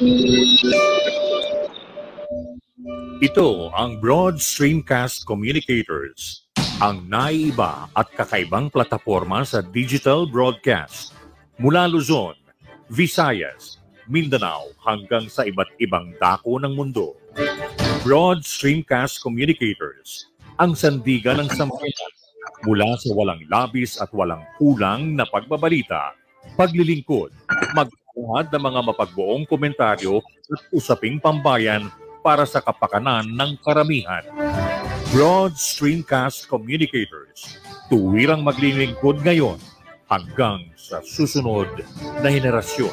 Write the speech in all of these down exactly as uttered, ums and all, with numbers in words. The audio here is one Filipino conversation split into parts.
Ito ang Broad Stream Cast Communicators, ang naiiba at kakaibang plataporma sa digital broadcast mula Luzon, Visayas, Mindanao hanggang sa iba't ibang dako ng mundo. Broad Stream Cast Communicators, ang sandigan ng sambayanan mula sa walang labis at walang kulang na pagbabalita, paglilingkod, magbuhat ng mga mapagbuong komentaryo at usaping pambayan para sa kapakanan ng karamihan. Broad Stream Cast Communicators, tuwirang maglilingkod ngayon hanggang sa susunod na henerasyon.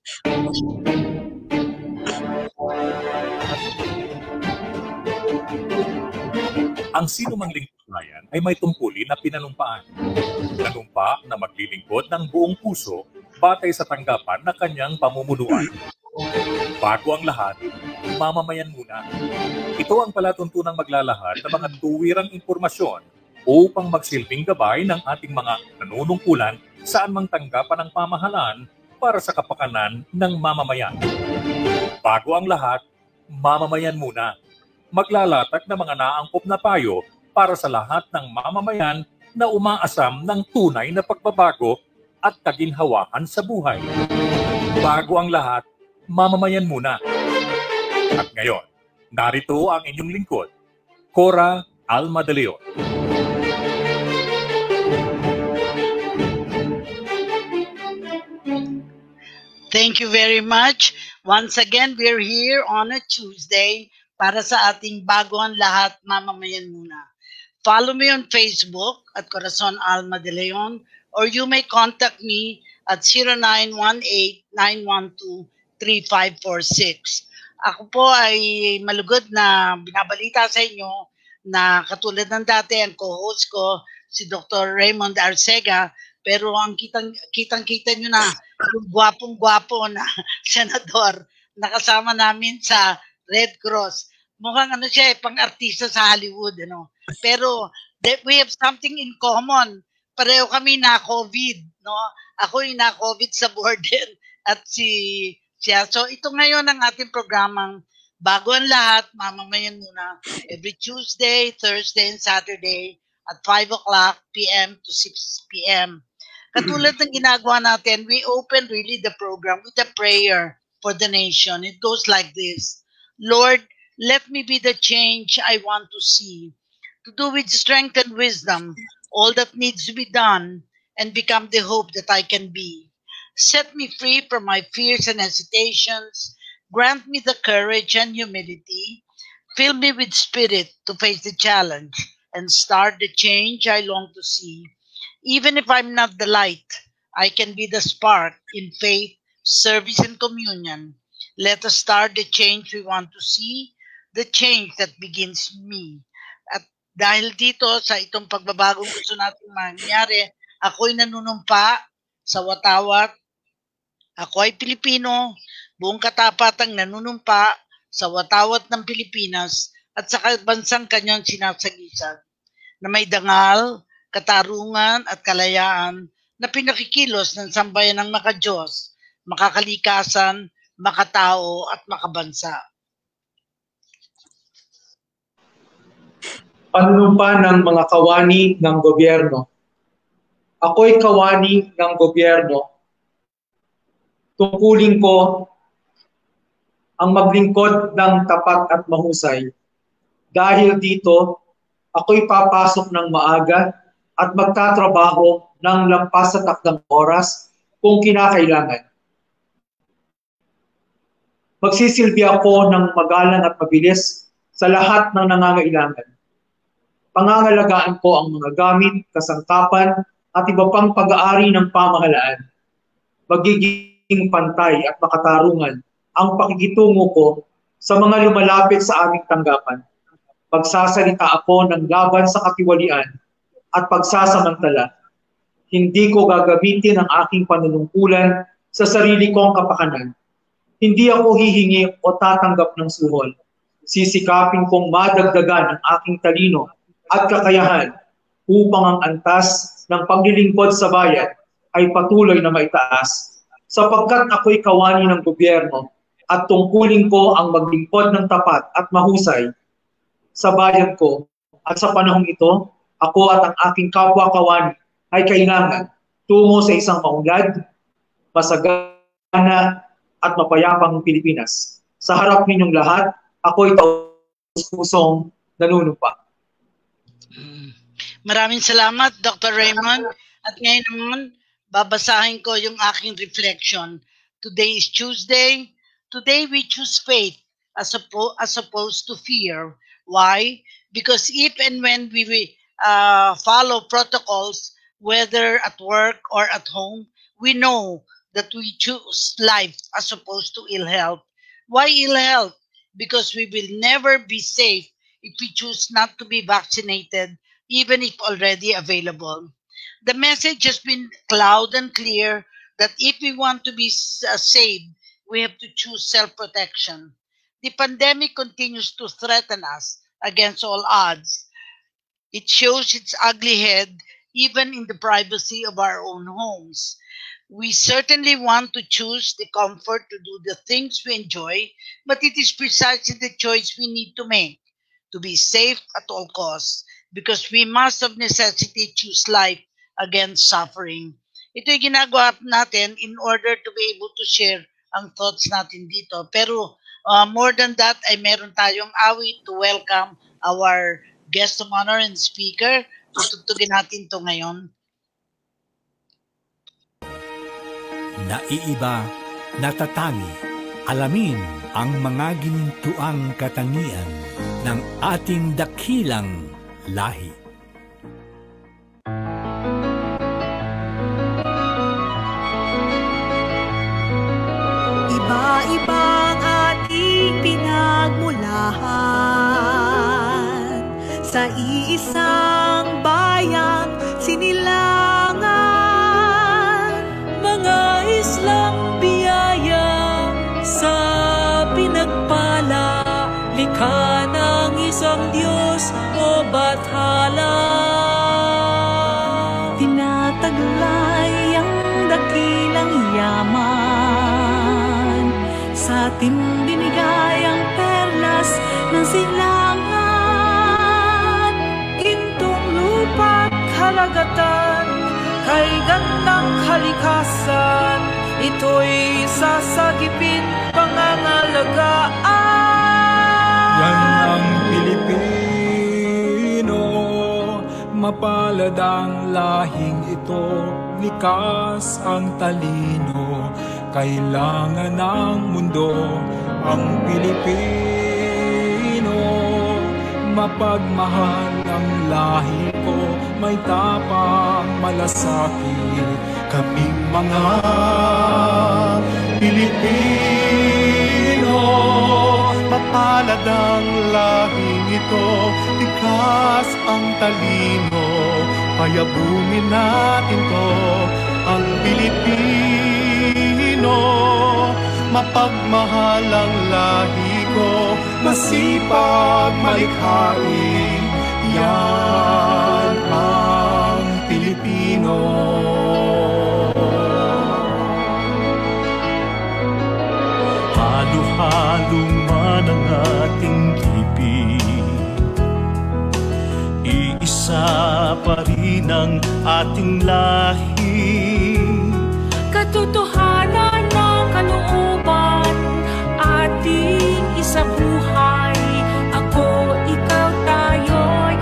Ang sino mang lingkod bayan ay may tungkulin na pinanumpaan. Nanumpa na maglilingkod ng buong puso batay sa tanggapan na kanyang pamumunuan. Bago ang lahat, mamamayan muna. Ito ang palatuntunang maglalahad ng mga tuwirang impormasyon upang magsilbing gabay ng ating mga nanunungkulan saan mang tanggapan ng pamahalaan para sa kapakanan ng mamamayan. Bago ang lahat, mamamayan muna. Maglalatag ng mga naangkop na payo para sa lahat ng mamamayan na umaasam ng tunay na pagbabago at kaginhawahan sa buhay. Bago ang lahat, mamamayan muna. At ngayon, narito ang inyong lingkod, Cora Alma De Leon. Thank you very much. Once again, we're here on a Tuesday para sa ating Bago ang Lahat, Mamamayan Muna. Follow me on Facebook at Corazon Alma De Leon, or you may contact me at zero nine one eight, nine one two, three five four six. Ako po ay malugod na binabalita sa inyo na katulad ng dati ang co-host ko si Doctor Reymund Arcega, pero ang kitang kitang kita nyo na yung gwapong-gwapo na senador na kasama namin sa Red Cross. Mukhang ano siya, eh, pang-artista sa Hollywood, ano. Pero we have something in common. Pareho kami na COVID, no? Ako yung na COVID sa border at si siya. So ito ngayon ang ating programang Bago ang Lahat, Mamamayan Muna, every Tuesday, Thursday, and Saturday at five o'clock p m to six p m Katulad ng ginagawa natin, we open really the program with a prayer for the nation. It goes like this: Lord, let me be the change I want to see, to do with strength and wisdom all that needs to be done, and become the hope that I can be. Set me free from my fears and hesitations. Grant me the courage and humility. Fill me with spirit to face the challenge and start the change I long to see. Even if I'm not the light, I can be the spark in faith, service, and communion. Let us start the change we want to see, the change that begins me. At dahil dito sa itong pagbabagong gusto natin mangyari, ako'y nanunumpa sa watawat. Ako ay Pilipino, buong katapatang nanunumpa sa watawat ng Pilipinas at sa bansang kanyang sinasagisan, na may dangal, katarungan at kalayaan na pinakikilos ng sambayan ng makadiyos, makakalikasan, makatao at makabansa. Panunumpa ng mga kawani ng gobyerno. Ako'y kawani ng gobyerno. Tungkulin ko ang maglingkod ng tapat at mahusay. Dahil dito, ako'y papasok ng maaga at magtatrabaho ng lampas sa takdang oras kung kinakailangan. Magsisilbi ako ng magalang at mabilis sa lahat ng nangangailangan. Pangangalagaan ko ang mga gamit, kasangkapan at iba pang pag-aari ng pamahalaan. Magiging pantay at makatarungan ang pakikitungo ko sa mga lumalapit sa aming tanggapan. Pagsasalita ako ng laban sa katiwalian at pagsasamantala. Hindi ko gagamitin ang aking panunungkulan sa sarili kong kapakanan. Hindi ako hihingi o tatanggap ng suhol. Sisikapin kong madagdagan ang aking talino at kakayahan upang ang antas ng paglilingkod sa bayan ay patuloy na maitaas. Sapagkat ako'y kawani ng gobyerno, at tungkulin ko ang maglingkod ng tapat at mahusay sa bayan ko. At sa panahong ito, ako at ang aking kapwa-kawani ay kailangan tungo sa isang maunlad, masagana at mapayapang Pilipinas. Sa harap ninyong lahat, ako'y taus-pusong nanunumpa. Maraming salamat, Doctor Reymund. At ngayon naman, babasahin ko yung aking reflection. Today is Tuesday. Today we choose faith as, oppo as opposed to fear. Why? Because if and when we uh, follow protocols, whether at work or at home, we know that we choose life as opposed to ill health. Why ill health? Because we will never be safe if we choose not to be vaccinated, even if already available. The message has been loud and clear that if we want to be uh, saved, we have to choose self-protection. The pandemic continues to threaten us against all odds. It shows its ugly head even in the privacy of our own homes. We certainly want to choose the comfort to do the things we enjoy, but it is precisely the choice we need to make, to be safe at all costs, because we must of necessity choose life against suffering. Ito'y ginagawa natin in order to be able to share ang thoughts natin dito. Pero uh, more than that, ay meron tayong awit to welcome our guest of honor and speaker. Tutugtugin natin to ngayon. Naiiba, natatangi, alamin ang mga ginintuang katangian ng ating dakilang lahi. Iba-ibang ating pinagmulahan, sa iisang bayang sinilangan. Mga islang biyaya sa pinagpala, likha ng isang Diyos o bathala. Tinataglay ang dakilang yaman, sa ating binigay ang perlas ng silangan. Gintong lupa't karagatan, kay gandang kalikasan, ito'y sasagipin pangangalagaan. Yan ang Pilipino, mapalad ang lahing ito, likas ang talino, kailangan ng mundo ang Pilipino. Mapagmahal ang lahi ko, may tapang malasakit, kaming mga Pilipino. Mapalad ang lahing ito, likas ang talino, payabungin natin to ang Pilipino. Mapagmahal ang lahi ko, masipag malikhain, yan ang Pilipino. Halo-halo man ang ating tipid, iisa pa rin ang ating lahi. Katotohanan ng kalooban, ating isabuhay. Ako, ikaw, tayo'y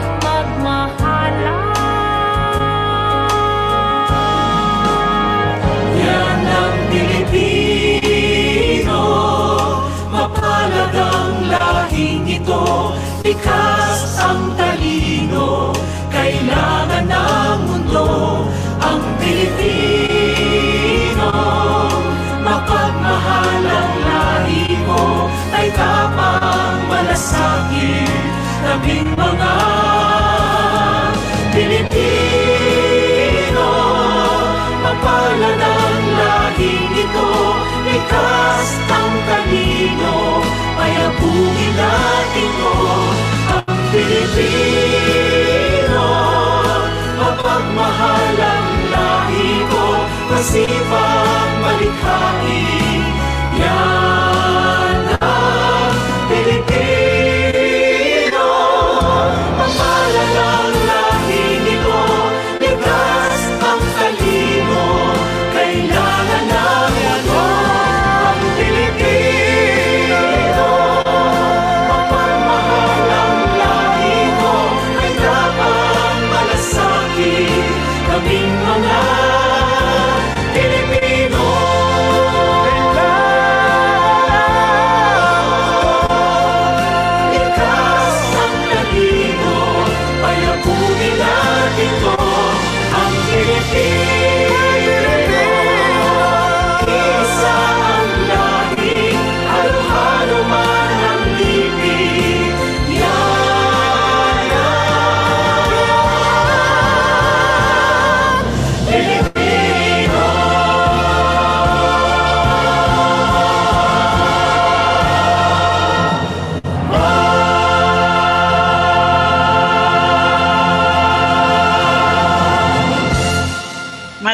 magmahalan. Yan ang Pilipino, mapalad ang lahing ito, likas ang talino, kailangan ng mundo ang Pilipino. Mapagmahal ang lahi ko, ay tapang malasakit, kaming mga Pilipino. Mapalad ang lahing ito, likas ang talino, payabungin natin ko ang Pilipino. Mapagmahal ang lahi ko, masipag malikhain, yan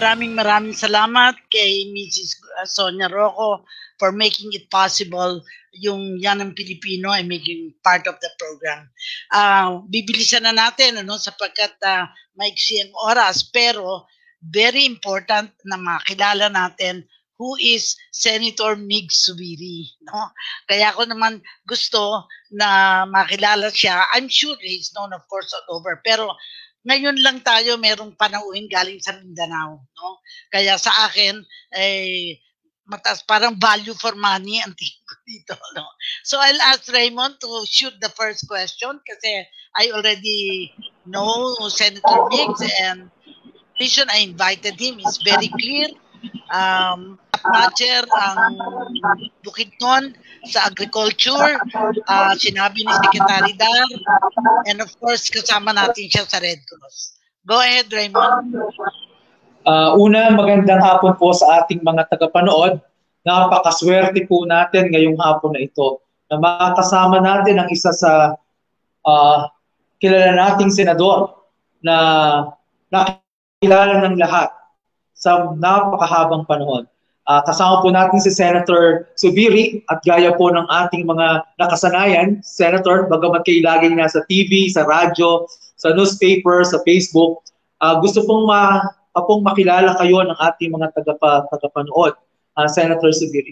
maraming maraming salamat kay Missus Sonia Rocco for making it possible yung Yan ang Pilipino ay making part of the program. Uh, bibilisan na natin ano, sapagkat uh, maiksi ang oras, pero very important na makilala natin who is Senator Mig Subiri. No? Kaya ako naman gusto na makilala siya. I'm sure he's known of course all over, pero ngayon lang tayo merong panauhin galing sa Mindanao, no? Kaya sa akin eh mataas, parang value for money ang tingin ko dito, no? So I'll ask Reymund to shoot the first question kasi I already know Senator Migs, and reason I invited him is very clear. Um, Matcher ang Bukidnon sa agriculture, uh, sinabi ni Secretary Dar, and of course kasama natin siya sa Red Cross. Go ahead, Reymund. Uh, una, magandang hapon po sa ating mga tagapanood. Napakaswerte po natin ngayong hapon na ito na makasama natin ang isa sa uh, kilala nating senador na nakilala ng lahat sa napakahabang panahon. Uh, kasama po natin si Senator Subiri at gaya po ng ating mga nakasanayan, Senator, bagamat kayo laging nasa T V, sa radyo, sa newspaper, sa Facebook, uh, gusto pong, ma, pong makilala kayo ng ating mga tagapa, tagapanood. Uh, Senator Subiri.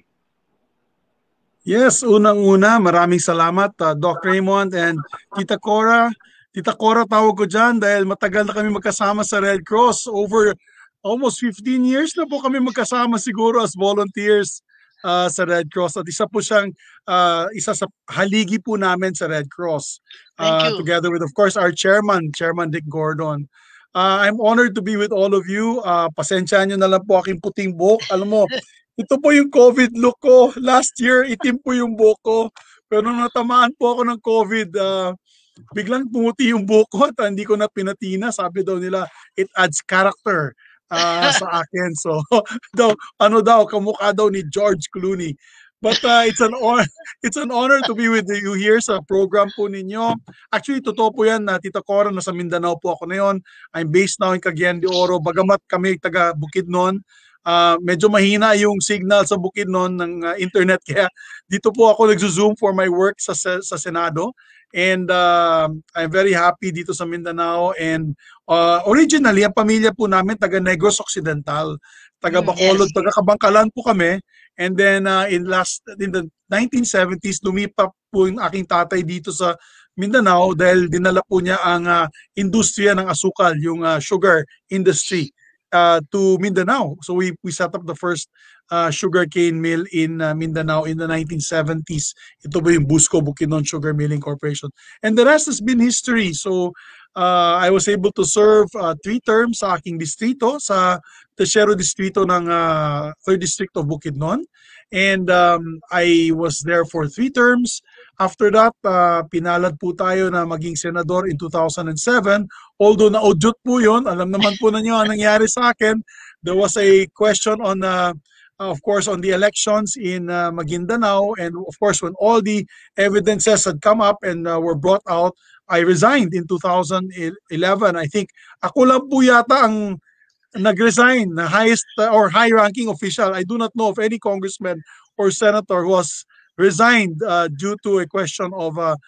Yes, unang-una, maraming salamat uh, Doctor Reymund and Tita Cora. Tita Cora tawag ko dyan dahil matagal na kami magkasama sa Red Cross. Over almost fifteen years na po kami magkasama siguro as volunteers uh, sa Red Cross. At isa po siyang, uh, isa sa haligi po namin sa Red Cross. Uh, together with, of course, our chairman, Chairman Dick Gordon. Uh, I'm honored to be with all of you. Uh, pasensya nyo na lang po aking puting buhok. Alam mo, ito po yung COVID look ko. Last year, itim po yung buhok ko. Pero nung natamaan po ako ng COVID, uh, biglang pumuti yung buhok ko at hindi ko na pinatina. Sabi daw nila, it adds character uh, sa akin. So, daw, ano daw, kamukha daw ni George Clooney. But uh, it's an honor, it's an honor to be with you here sa program po ninyo. Actually, totoo po yan na Tita Cora, nasa Mindanao po ako ngayon. I'm based now in Cagayan de Oro. Bagamat kami taga Bukidnon, Uh, medyo mahina yung signal sa Bukidnon ng uh, internet, kaya dito po ako nagzo-zoom for my work sa sa Senado, and uh, I'm very happy dito sa Mindanao. And uh, originally ang pamilya po namin taga Negros Occidental, taga Bacolod, taga Kabangkalan po kami, and then uh, in last in the nineteen seventies lumipat po yung aking tatay dito sa Mindanao dahil dinala po niya ang uh, industriya ng asukal, yung uh, sugar industry, Uh, to Mindanao. So we we set up the first uh, sugarcane mill in uh, Mindanao in the nineteen seventies. Ito po yung Busco Bukidnon Sugar Milling Corporation. And the rest has been history. So uh, I was able to serve uh, three terms sa aking distrito, sa Tercero Distrito ng uh, third District of Bukidnon. And um, I was there for three terms. After that, uh, pinalad po tayo na maging senador in two thousand seven. Although na-audyot po yun, alam naman po ninyo ang nangyari sa akin. There was a question on, uh, of course, on the elections in uh, Maguindanao. And of course, when all the evidences had come up and uh, were brought out, I resigned in two thousand eleven. I think ako lang po yata ang nag-resign na highest uh, or high-ranking official. I do not know of any congressman or senator who was resigned uh, due to a question of uh,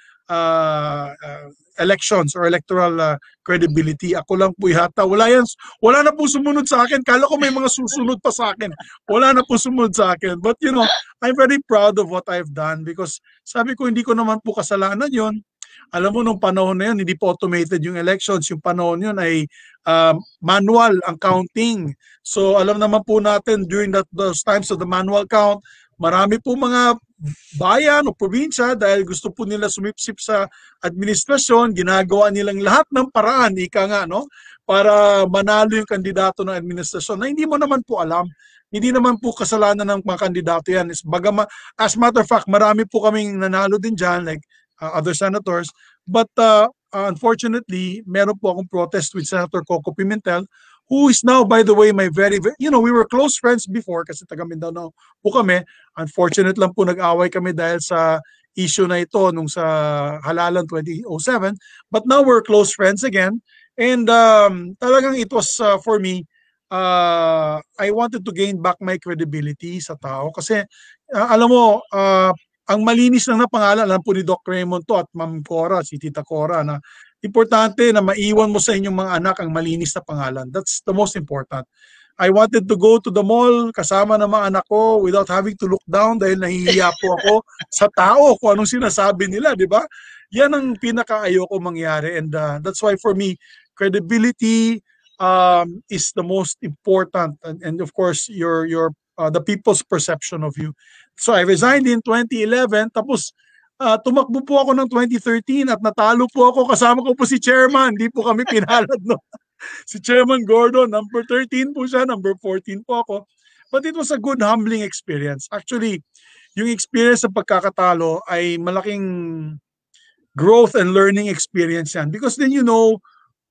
uh, uh, elections or electoral uh, credibility. Ako lang po yata. Wala yan. Wala na po sumunod sa akin. Kala ko may mga susunod pa sa akin. Wala na po sumunod sa akin. But you know, I'm very proud of what I've done because sabi ko hindi ko naman po kasalanan yon. Alam mo, nung panahon na yun, hindi po automated yung elections. Yung panahon yun ay uh, manual ang counting. So alam naman po natin during that, those times of the manual count, marami po mga bayan o probinsya dahil gusto po nila sumipsip sa administrasyon, ginagawa nilang lahat ng paraan, ika nga, no, para manalo yung kandidato ng administrasyon na hindi mo naman po alam. Hindi naman po kasalanan ng mga kandidato yan. Bagama, as matter of fact, marami po kaming nanalo din dyan, like uh, other senators. But uh, unfortunately, meron po akong protest with Senator Coco Pimentel, who is now, by the way, my very, very, you know, we were close friends before kasi taga Mindanao po kami. Unfortunate lang po nag-away kami dahil sa issue na ito nung sa halalan twenty oh seven. But now we're close friends again. And um, talagang it was uh, for me uh, I wanted to gain back my credibility sa tao kasi uh, alam mo, uh, ang malinis lang na pangalan, alam po ni Doc Reymund to at Ma'am Cora, si Tita Cora, na importante na maiwan mo sa inyong mga anak ang malinis na pangalan. That's the most important. I wanted to go to the mall kasama ng mga anak ko without having to look down dahil nahihiya po ako sa tao kung anong sinasabi nila, di ba? Yan ang pinaka-ayoko mangyari, and uh, that's why for me, credibility um, is the most important, and, and of course, your your uh, the people's perception of you. So I resigned in twenty eleven, tapos uh, tumakbo po ako ng twenty thirteen at natalo po ako, kasama ko po si Chairman, hindi po kami pinalad, no? Si Chairman Gordon, number thirteen po siya, number fourteen po ako. But it was a good humbling experience. Actually, yung experience sa pagkakatalo ay malaking growth and learning experience yan. Because then you know,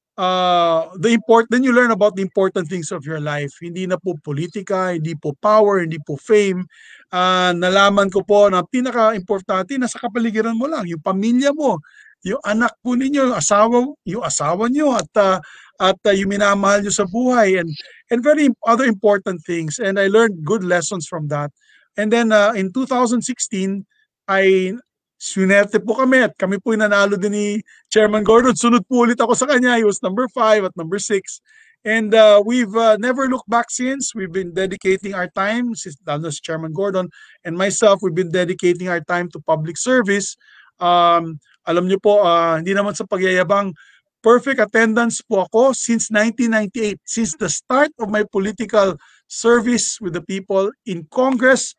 uh, the important, then you learn about the important things of your life. Hindi na po politika, hindi po power, hindi po fame. Uh, nalaman ko po na pinaka-importante, nasa kapaligiran mo lang, yung pamilya mo, yung anak po ninyo, yung asawa, yung asawa nyo, at uh, at uh, yung minamahal nyo sa buhay, and and very other important things. And I learned good lessons from that. And then uh, in two thousand sixteen, I swinerte po kami at kami po yung nanalo din ni Chairman Gordon. Sunod po ulit ako sa kanya. He was number five at number six. And uh, we've uh, never looked back since. We've been dedicating our time, since si Chairman Gordon and myself, we've been dedicating our time to public service. Um, alam niyo po, uh, hindi naman sa pagyayabang, perfect attendance po ako since nineteen ninety-eight, since the start of my political service with the people in Congress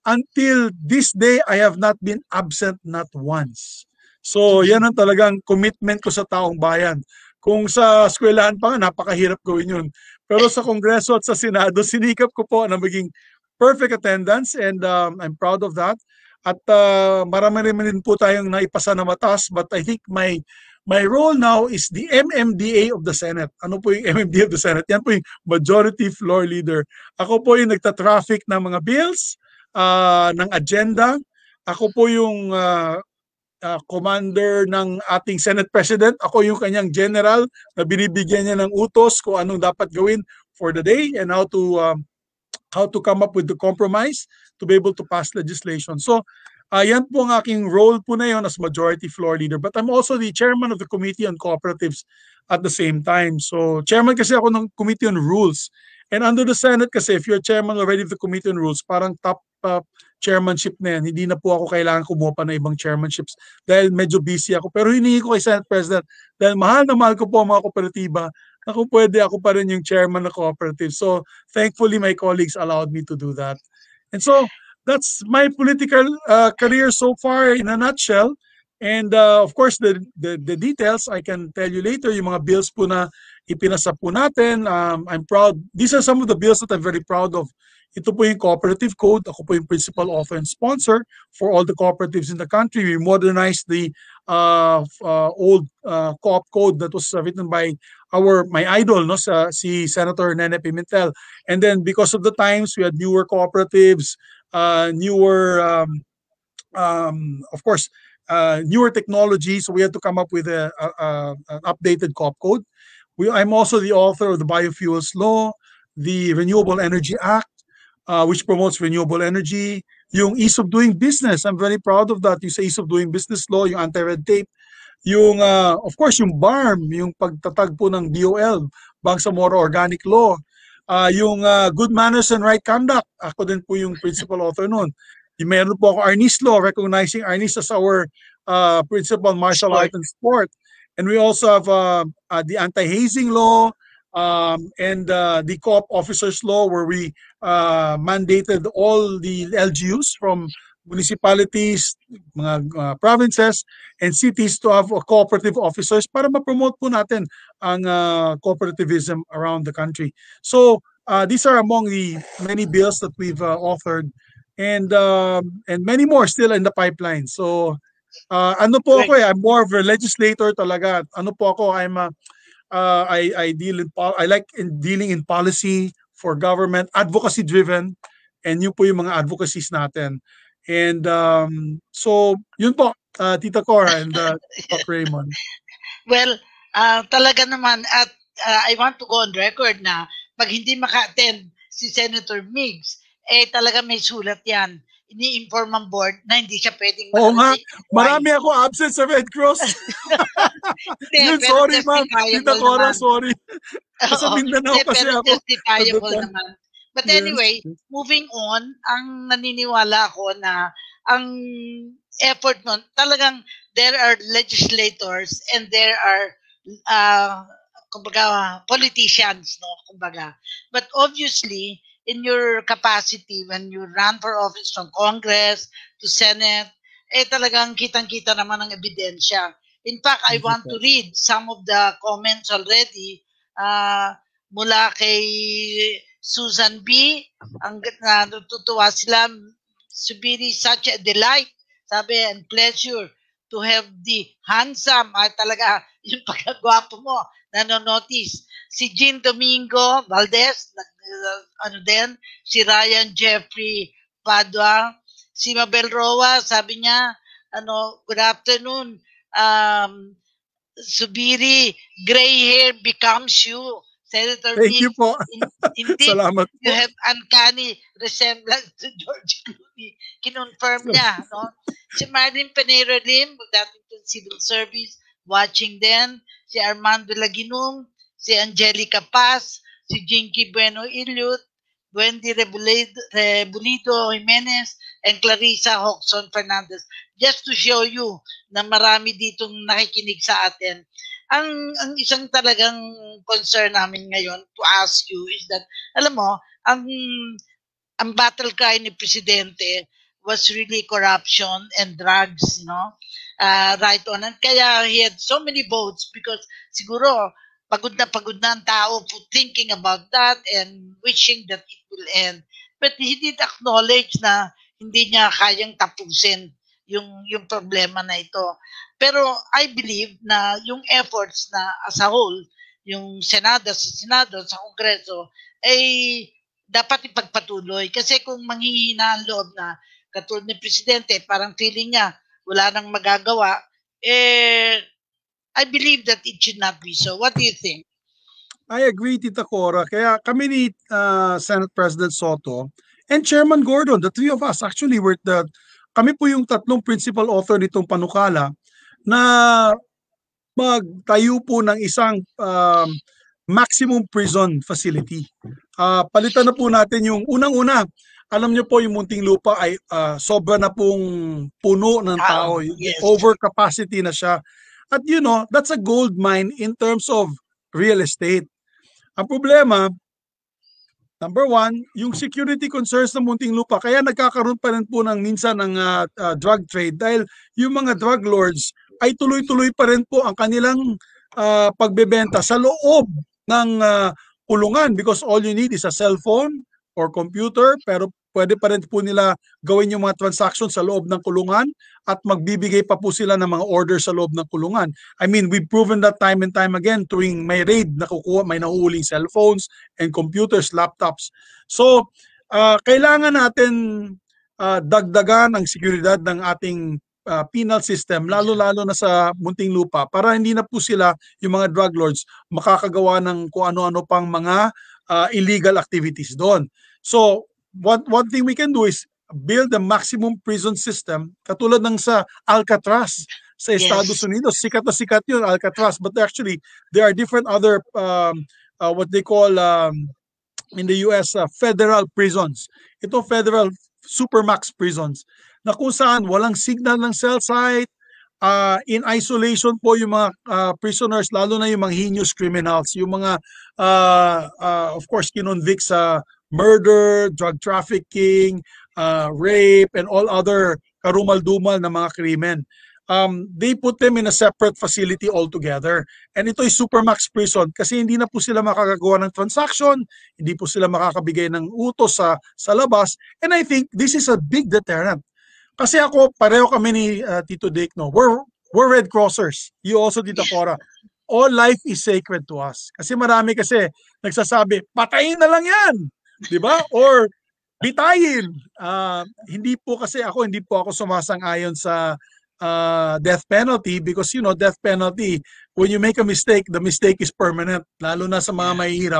until this day. I have not been absent not once. So yan ang talagang commitment ko sa taong bayan. Kung sa eskwelahan pa nga, napakahirap gawin yun. Pero sa Kongreso at sa Senado, sinikap ko po na maging perfect attendance, and um, I'm proud of that. At uh, marami rin po tayong naipasa na batas, but I think my My role now is the M M D A of the Senate. Ano po yung M M D A of the Senate? Yan po yung Majority Floor Leader. Ako po yung nagtatraffic ng mga bills, uh, ng agenda. Ako po yung uh, uh, commander ng ating Senate President. Ako yung kanyang general na binibigyan niya ng utos kung anong dapat gawin for the day and how to um, how to come up with the compromise to be able to pass legislation. So, Uh, yan po ang aking role po na yun as Majority Floor Leader. But I'm also the Chairman of the Committee on Cooperatives at the same time. So Chairman kasi ako ng Committee on Rules. And under the Senate kasi, if you're Chairman already of the Committee on Rules, parang top uh, chairmanship na yan. Hindi na po ako kailangan kumuha pa ng ibang chairmanships dahil medyo busy ako. Pero hiningi ko kay Senate President dahil mahal na mahal ko po ang mga kooperatiba na kung pwede ako pa rin yung Chairman ng cooperative. So thankfully my colleagues allowed me to do that. And so that's my political uh, career so far in a nutshell. And uh, of course, the, the the details I can tell you later. Yung mga bills po na ipinasa po natin. Um, I'm proud. These are some of the bills that I'm very proud of. Ito po yung Cooperative Code. Ako po yung principal author and sponsor for all the cooperatives in the country. We modernized the uh, uh, old uh, Co-op Code that was uh, written by our my idol, no, sa, si Senator Nene Pimentel. And then because of the times, we had newer cooperatives, uh, newer, um, um, of course, uh, newer technology. So we had to come up with a, a, a, an updated Co-op Code. We, I'm also the author of the Biofuels Law, the Renewable Energy Act, uh, which promotes renewable energy, yung ease of doing business. I'm very proud of that. Yung sa ease of doing business law, yung anti-red tape, yung, uh, of course, yung B A R M, yung pagtatag po ng B O L, Bangsamoro Organic Law, uh, yung uh, Good Manners and Right Conduct. Ako din po yung principal author nun. Yung meron po ako Arnis Law, recognizing Arnis as our uh, principal martial art and sport. And we also have uh, uh, the anti-hazing law, um, and uh, the Co-op Officers Law, where we uh, mandated all the L G Us from municipalities, mga uh, provinces, and cities to have uh, cooperative officers para ma-promote po natin ang uh, cooperativism around the country. So uh, these are among the many bills that we've uh, authored, and uh, and many more still in the pipeline. So uh, ano po ako eh, I'm more of a legislator talaga. Ano po ako, I'm a, uh, I I deal in I like in dealing in policy for government, advocacy driven, and yun po yung mga advocacies natin. And um, so, yun po, uh, Tita Cora and uh, Doctor Reymund. Well, uh, talaga naman, at uh, I want to go on record na pag hindi maka-attend si Senator Migs, eh talaga may sulat yan. Ini-inform ang board na hindi siya pwedeng Oo nga, makarating. marami ako absent sa Red Cross. Hindi, Yun, pero sorry ma'am. justifiable Tita Cora, naman. sorry. Sa Oo, Mindanao hindi, kasi pero ako. justifiable At naman. But Yes. anyway, moving on, ang naniniwala ko na ang effort nun, talagang there are legislators and there are uh, kumbaga, politicians, no, kumbaga. But obviously, in your capacity, when you run for office from Congress to Senate, eh talagang kitang-kita naman ang ebidensya. In fact, I want to read some of the comments already uh, mula kay Susan B. Ang uh, natutuwa sila, Subiri, such a delight, sabi, and pleasure to have the handsome, ah, talaga, yung pagkagwapo mo, nanonotice. Si Jean Domingo Valdez, nag, uh, ano din, si Ryan Jeffrey Padua, si Mabel Roa, sabi niya, ano, good afternoon, um, Subiri, gray hair becomes you. Senator Thank Migs, you po. in, indeed, Salamat po. you have uncanny resemblance to George Clooney. Kinonfirm niya, no? Si Marlene Pinero Lim, dating to civil service, watching din. Si Armando Laginung, si Angelica Paz, si Jinky Bueno Iliut, Wendy Rebulido, Rebulido Jimenez, and Clarissa Hoxon Fernandez. Just to show you na marami ditong nakikinig sa atin. Ang, ang isang talagang concern namin ngayon to ask you is that, alam mo, ang, ang battle cry ni Presidente was really corruption and drugs, you know, uh, right on. And kaya he had so many votes because siguro pagod na pagod na ang tao thinking about that and wishing that it will end. But he did acknowledge na hindi niya kayang tapusin yung yung problema na ito. Pero I believe na yung efforts na as a whole, yung Senado, sa Senado, sa Kongreso, ay dapat ipagpatuloy. Kasi kung manghihina ang loob na katulad ni Presidente, parang feeling niya wala nang magagawa, eh, I believe that it should not be so. What do you think? I agree, Tita Cora. Kaya kami ni uh, Senate President Soto and Chairman Gordon, the three of us, actually, were the, kami po yung tatlong principal author nitong panukala na magtayo po ng isang um, maximum prison facility. Uh, palitan na po natin yung unang-una. Alam niyo po yung Muntinlupa ay uh, sobra na pong puno ng tao. Yes. Overcapacity na siya. At you know, that's a gold mine in terms of real estate. Ang problema, number one, yung security concerns ng Muntinlupa. Kaya nagkakaroon pa rin po ng minsan ng uh, uh, drug trade dahil yung mga drug lords ay tuloy-tuloy pa rin po ang kanilang uh, pagbebenta sa loob ng uh, kulungan because all you need is a cell phone or computer, pero pwede pa rin po nila gawin yung mga transactions sa loob ng kulungan at magbibigay pa po sila ng mga orders sa loob ng kulungan. I mean, we've proven that time and time again tuwing may raid na kukuha, may nahuhuling cellphones and computers, laptops. So, uh, kailangan natin uh, dagdagan ang seguridad ng ating uh, penal system, lalo-lalo na sa Muntinlupa, para hindi na po sila, yung mga drug lords, makakagawa ng kung ano-ano pang mga uh, illegal activities doon. So, One, one thing we can do is build a maximum prison system katulad ng sa Alcatraz sa Estados Yes. Unidos. Sikat na sikat yun, Alcatraz. But actually, there are different other, um, uh, what they call um, in the U S, uh, federal prisons. Ito federal supermax prisons na kung saan walang signal ng cell site, uh, in isolation po yung mga uh, prisoners, lalo na yung mga heinous criminals, yung mga, uh, uh, of course, kinonvict sa murder, drug trafficking, uh, rape, and all other karumal-dumal na mga krimen. Um, they put them in a separate facility altogether. And ito ay supermax prison kasi hindi na po sila makakagawa ng transaction, hindi po sila makakabigay ng utos sa, sa labas. And I think this is a big deterrent. Kasi ako, pareho kami ni uh, Tito Dick, no? We're, we're Red Crossers. You also, Tita Cora. All life is sacred to us. Kasi marami kasi nagsasabi, patayin na lang yan! Di ba? Or bitayin. Uh, hindi po kasi ako, hindi po ako sumasang-ayon sa uh, death penalty because, you know, death penalty, when you make a mistake, the mistake is permanent. Lalo na sa mga mahihirap,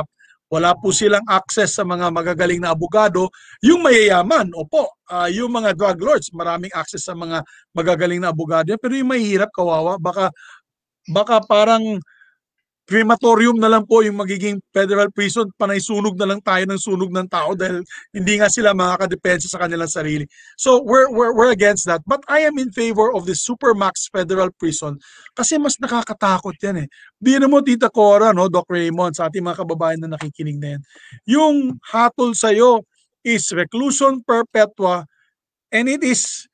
Wala po silang access sa mga magagaling na abogado. Yung mayayaman, opo, uh, yung mga drug lords, maraming access sa mga magagaling na abogado. Pero yung mahihirap, kawawa, baka, baka parang crematorium na lang po yung magiging federal prison, panay sunog na lang tayo ng sunog ng tao dahil hindi nga sila makakadepensa sa kanilang sarili. So we're, we're, we're against that. But I am in favor of the Supermax Federal Prison kasi mas nakakatakot yan eh. Bino mo, Tita Cora, no, Doc Reymund, sa ating mga kababayan na nakikinig na yan. Yung hatol sa'yo is reclusion perpetua and it is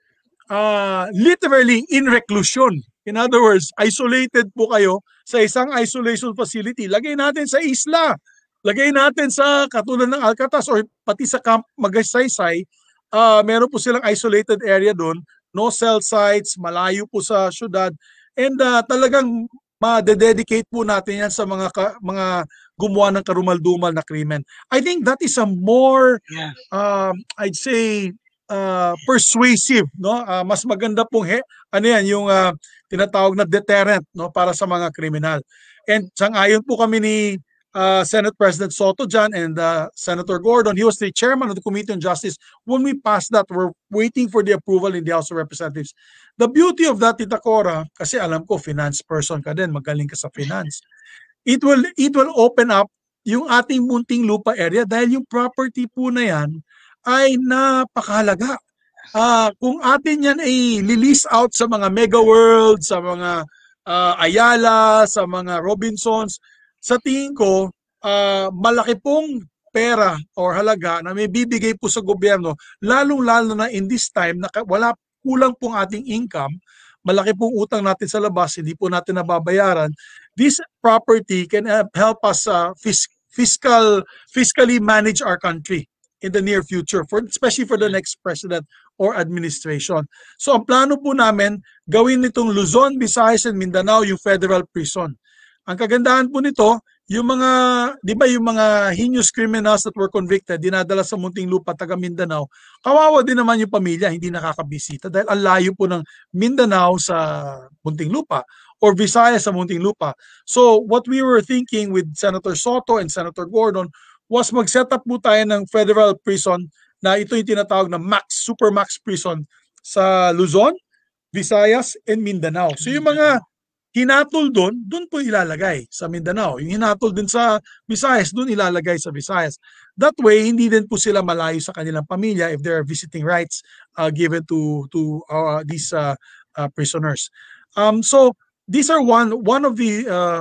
uh, literally in reclusion. In other words, isolated po kayo sa isang isolation facility. Lagay natin sa isla. Lagay natin sa katulad ng Alcatraz or pati sa Camp Magsaysay. Uh, meron po silang isolated area doon. No cell sites, malayo po sa syudad. And uh, talagang ma-dedicate po natin yan sa mga ka, mga gumawa ng karumal-dumal na krimen. I think that is a more, yeah. uh, I'd say, uh, persuasive. No? Uh, mas maganda pong, he, ano yan, yung uh, tinatawag na deterrent, no, para sa mga kriminal. And sang-ayon po kami ni uh, Senate President Soto dyan and uh, Senator Gordon. He was the chairman of the Committee on Justice. When we passed that, we're waiting for the approval in the House of Representatives. The beauty of that, Tita Cora, kasi alam ko, finance person ka din, magaling ka sa finance. It will, it will open up yung ating munting lupa area dahil yung property po na yan ay napakahalaga. Uh, kung atin yan ay release out sa mga Mega World, sa mga uh, Ayala, sa mga Robinsons, sa tingin ko, uh, malaki pong pera or halaga na may bibigay po sa gobyerno, lalong-lalo na in this time na wala kulang pong ating income, malaki pong utang natin sa labas, hindi po natin nababayaran. This property can help us uh, fis- fiscal, fiscally manage our country in the near future, for, especially for the next president or administration. So ang plano po namin, gawin nitong Luzon, Visayas, and Mindanao yung federal prison. Ang kagandahan po nito, yung mga, di ba yung mga heinous criminals that were convicted, dinadala sa Muntinlupa, taga Mindanao, kawawa din naman yung pamilya, hindi nakakabisita dahil ang layo po ng Mindanao sa Muntinlupa or Visayas sa Muntinlupa. So what we were thinking with Senator Soto and Senator Gordon was mag-set up po tayo ng federal prison na ito yung tinatawag na max, super max prison sa Luzon, Visayas, and Mindanao. So yung mga hinatol doon, doon po ilalagay sa Mindanao. Yung hinatol din sa Visayas, doon ilalagay sa Visayas. That way, hindi din po sila malayo sa kanilang pamilya if there are visiting rights uh, given to to uh, these uh, uh, prisoners. Um, so these are one one of the uh,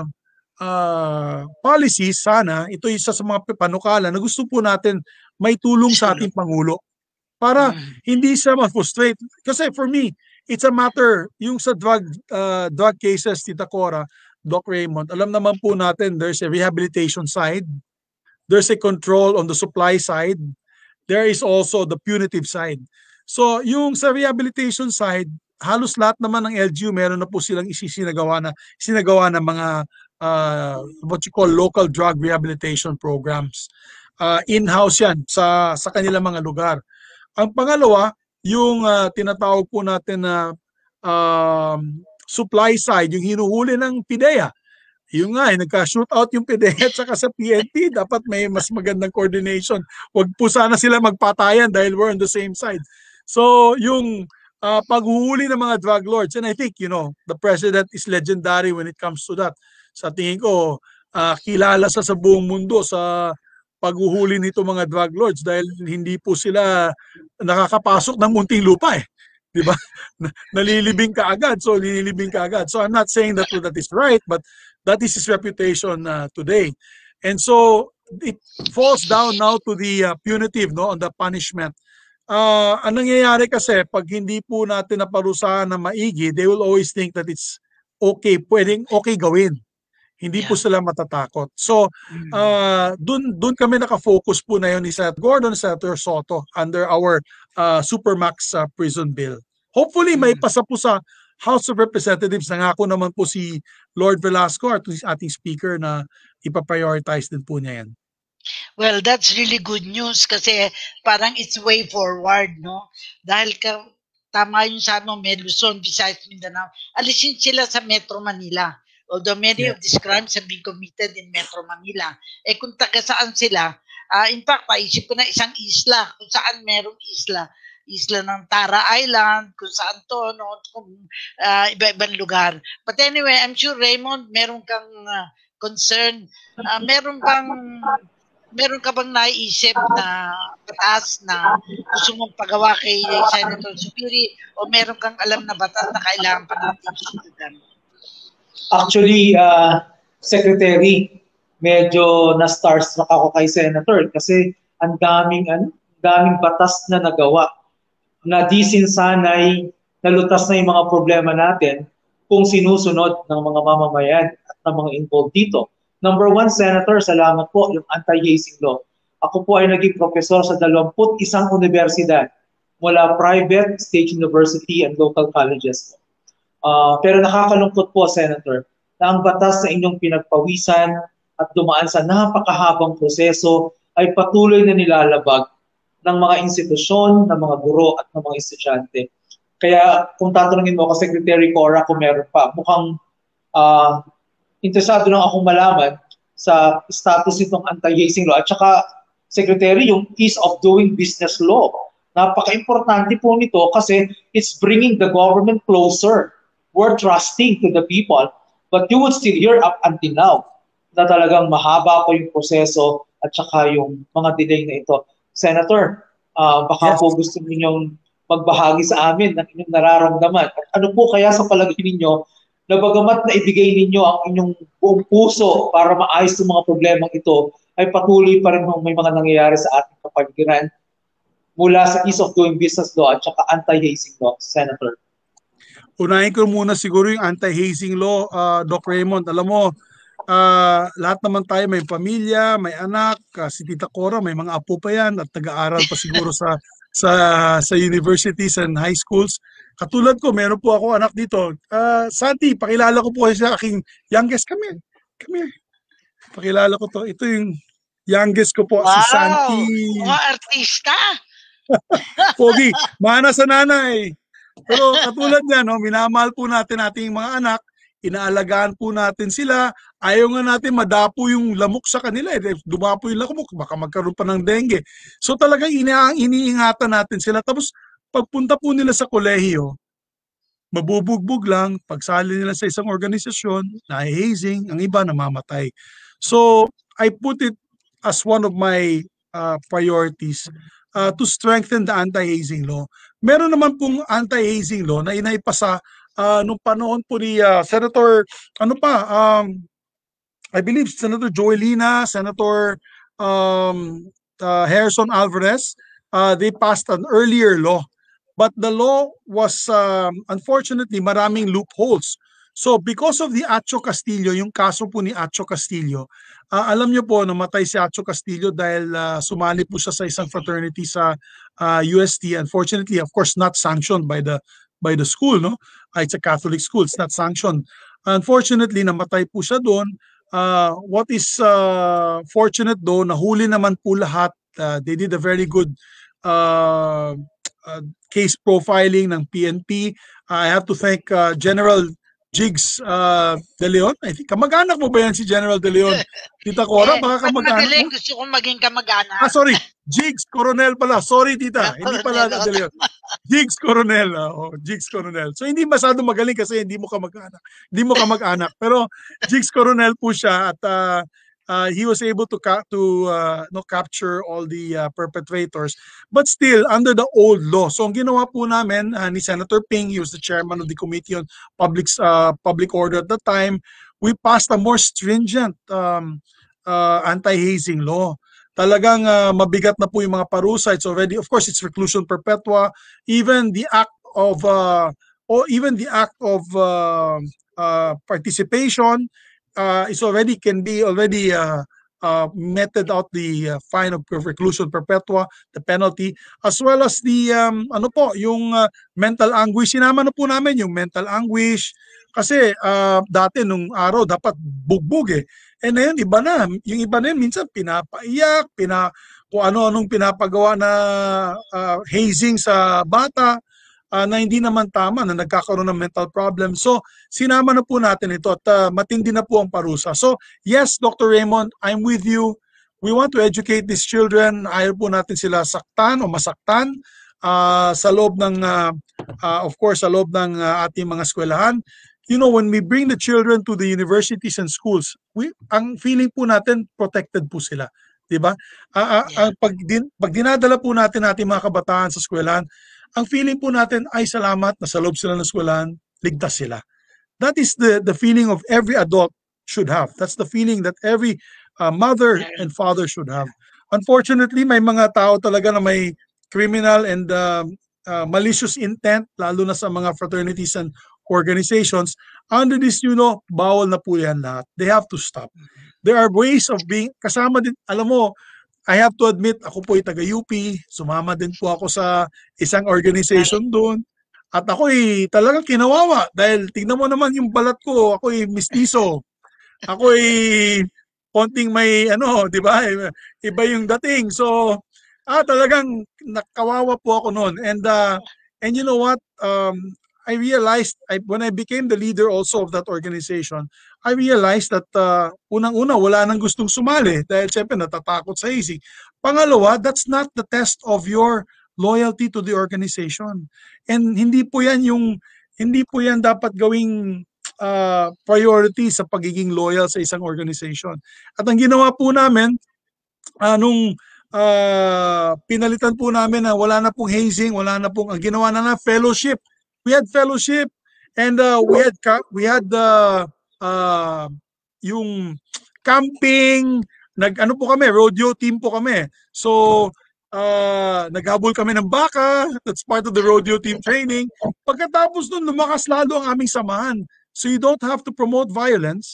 Uh, policies, sana, ito isa sa mga panukala na gusto po natin may tulong sa ating Pangulo para mm. hindi siya ma-frustrate. Kasi for me, it's a matter, yung sa drug uh, drug cases, Tita Cora, Doc Reymund, alam naman po natin there's a rehabilitation side, there's a control on the supply side, there is also the punitive side. So yung sa rehabilitation side, halos lahat naman ng L G U meron na po silang isisinagawa na, sinagawa ng mga Uh, what you call local drug rehabilitation programs. Uh, in-house yan sa, sa kanilang mga lugar. Ang pangalawa, yung uh, tinatawag po natin na uh, um, supply side, yung hinuhuli ng PIDEA. Yung nga, eh, nagka-shoot out yung PIDEA at saka sa P N P, dapat may mas magandang coordination. Huwag po sana sila magpatayan dahil we're on the same side. So, yung uh, paghuhuli ng mga drug lords, and I think, you know, the president is legendary when it comes to that. Sa tingin ko, uh, kilala sa sa buong mundo sa paghuhuli nito mga drug lords dahil hindi po sila nakakapasok ng Muntinlupa eh. Di ba? Nalilibing ka agad. So, nililibing ka agad. So, I'm not saying that that is right, but that is his reputation uh, today. And so, it falls down now to the uh, punitive, no, on the punishment. Uh, ang nangyayari kasi, pag hindi po natin naparusahan na maigi, they will always think that it's okay, pwedeng okay gawin. Hindi yeah. po sila matatakot. So, uh, dun, dun kami nakafocus po na yun ni Senator Gordon, Senator Soto under our uh, Supermax uh, prison bill. Hopefully, may pasa po sa House of Representatives. Nangako naman po si Lord Velasco at ating speaker na ipaprioritize din po niya yan. Well, that's really good news kasi parang it's way forward, no? Dahil ka, tama yung sa ano, Luzon, Visayas, Mindanao, alisin sila sa Metro Manila. Although many Yeah. of these crimes have been committed in Metro Manila. Eh kung taga saan sila, uh, in fact, paisip ko na isang isla, kung saan merong isla, isla ng Tara Island, kung saan to, no, kung uh, iba-ibang lugar. But anyway, I'm sure, Raymond, meron kang uh, concern, uh, meron bang meron ka bang naiisip na batas na gusto mong pagawa kay Senator Zubiri o meron kang alam na batas na kailangan pa natin sundan? Actually, uh, Secretary, medyo na-starstruck ako kay Senator kasi ang daming, ano, daming batas na nagawa na di sinsanay nalutas na yung mga problema natin kung sinusunod ng mga mamamayan at ng mga involved dito. Number one, Senator, salamat po, yung anti-hazing law. Ako po ay naging profesor sa dalawampu't isang universidad mula private, state university, and local colleges. Uh, pero nakakalungkot po, Senator, na ang batas na inyong pinagpawisan at dumaan sa napakahabang proseso ay patuloy na nilalabag ng mga institusyon, ng mga guro at ng mga estudyante. Kaya kung tatanungin mo ako, Secretary Cora, kung meron pa, mukhang uh, interesado lang akong malaman sa status nitong anti-hazing law. At saka, Secretary, yung ease of doing business law. Napaka-importante po nito kasi it's bringing the government closer. We're trusting to the people. But you would still hear up until now na talagang mahaba po yung proseso at saka yung mga delay na ito. Senator, uh, baka yes. po gusto ninyong magbahagi sa amin ng inyong nararamdaman. At ano po kaya sa palagay ninyo na bagamat na ibigay ninyo ang inyong buong puso para maayos yung mga problemang ito, ay patuloy pa rin may mga nangyayari sa ating kapaligiran mula sa ease of doing business law at saka anti-hazing law, Senator? Unahin ko muna siguro yung anti-hazing law, uh, Doc Reymund. Alam mo, uh, lahat naman tayo may pamilya, may anak, uh, si Tita Cora may mga apo pa yan at nag-aaral pa siguro sa sa sa universities and high schools. Katulad ko, meron po ako anak dito. Uh, Santi, pakilala ko po kasi sa aking youngest. Come here. Come here. Pakilala ko to. Ito yung youngest ko po, wow, si Santi. Mga artista. Pogi, mana sa nanay. Pero katulad niya, no, minamahal po natin ating mga anak, inaalagaan po natin sila, ayaw nga natin madapo yung lamok sa kanila. Eh. Dumapo yung lamok, baka magkaroon pa ng dengue. So talagang ina iniingatan natin sila. Tapos pagpunta po nila sa kolehiyo, mabubugbog lang, pagsali nila sa isang organisasyon, na-hazing, ang iba namamatay. So I put it as one of my uh, priorities uh, to strengthen the anti-hazing law. Meron naman pong anti-hazing law na inaipasa uh, nung panahon po ni uh, Senator, ano pa, um, I believe Senator Joelina, Senator um, uh, Harrison Alvarez, uh, they passed an earlier law. But the law was, um, unfortunately, maraming loopholes. So because of the Acho Castillo, yung kaso po ni Acho Castillo, uh, alam niyo po, namatay si Acho Castillo dahil uh, sumali po siya sa isang fraternity sa uh, U S T. Unfortunately, of course, not sanctioned by the by the school, no? Uh, it's a Catholic school, it's not sanctioned. Unfortunately, namatay po siya doon. Uh, what is uh, fortunate though, nahuli naman po lahat. Uh, they did a very good uh, uh, case profiling ng P N P. Uh, I have to thank uh, General Jigs uh, De Leon. I think kamag-anak mo ba yan si General De Leon? Tita Cora, eh, baka kamag-anak mo? Gusto kong maging kamag-anak. Ah, sorry. Jigs Coronel pala. Sorry, tita. Hindi pala De Leon. Jigs Coronel. Oh, Jigs Coronel. So hindi masyado magaling kasi hindi mo kamag-anak. Hindi mo kamag-anak. Pero Jigs Coronel po siya at uh, uh, he was able to ca to uh, no capture all the uh, perpetrators, but still under the old law. So ang ginawa po namin uh, ni Senator Ping, he was the chairman of the Committee on Public uh, Public Order at the time. We passed a more stringent um, uh, anti-hazing law. Talagang uh, mabigat na po yung mga parusa. It's already, of course, it's reclusion perpetua. Even the act of, uh, or even the act of uh, uh, participation uh, is already can be already uh, uh, meted out the uh, fine of reclusion perpetua, the penalty, as well as the um, ano po yung uh, mental anguish. Sinama na po namin yung mental anguish kasi uh, dati nung araw dapat bugbog eh. Eh na yun, iba na. Yung iba na yun, minsan pinapaiyak, pina, kung ano-anong pinapagawa na uh, hazing sa bata. uh, na hindi naman tama, na nagkakaroon ng mental problem. So, sinama na po natin ito at uh, matindi na po ang parusa. So, yes, Doctor Reymund, I'm with you. We want to educate these children. Ayaw po natin sila saktan o masaktan uh, sa loob ng, uh, uh, of course, sa loob ng uh, ating mga eskwelahan. You know, when we bring the children to the universities and schools, we, ang feeling po natin, protected po sila. Diba? Uh, uh, yeah. pag, din, pag dinadala po natin ating mga kabataan sa eskwelahan, ang feeling po natin ay salamat na sa loob sila ng eskwelahan, ligtas sila. That is the, the feeling of every adult should have. That's the feeling that every uh, mother and father should have. Unfortunately, may mga tao talaga na may criminal and uh, uh, malicious intent, lalo na sa mga fraternities and organizations. Under this, you know, bawal na po yan lahat. They have to stop. There are ways of being, kasama din, alam mo, I have to admit, ako po ay taga-U P, sumama din po ako sa isang organization doon. At ako ay talagang kinawawa dahil tignan mo naman yung balat ko, ako ay mistizo. Ako ay konting may ano, di ba? Iba yung dating. So, ah, talagang nakawawa po ako noon. And, uh, and you know what? Um, I realized, I, when I became the leader also of that organization, I realized that uh, unang-una, wala nang gustong sumali dahil siyempre natatakot sa easy. Pangalawa, that's not the test of your loyalty to the organization. And hindi po yan yung, hindi po yan dapat gawing uh, priority sa pagiging loyal sa isang organization. At ang ginawa po namin, uh, nung uh, pinalitan po namin na wala na pong hazing, wala na pong, ang ginawa na na fellowship. We had fellowship and uh, we had we had uh, uh, yung camping, nag ano po kami, rodeo team po kami. So uh, naghabol kami ng baka, that's part of the rodeo team training. Pagkatapos nun, lumakas lalo ang aming samahan. So you don't have to promote violence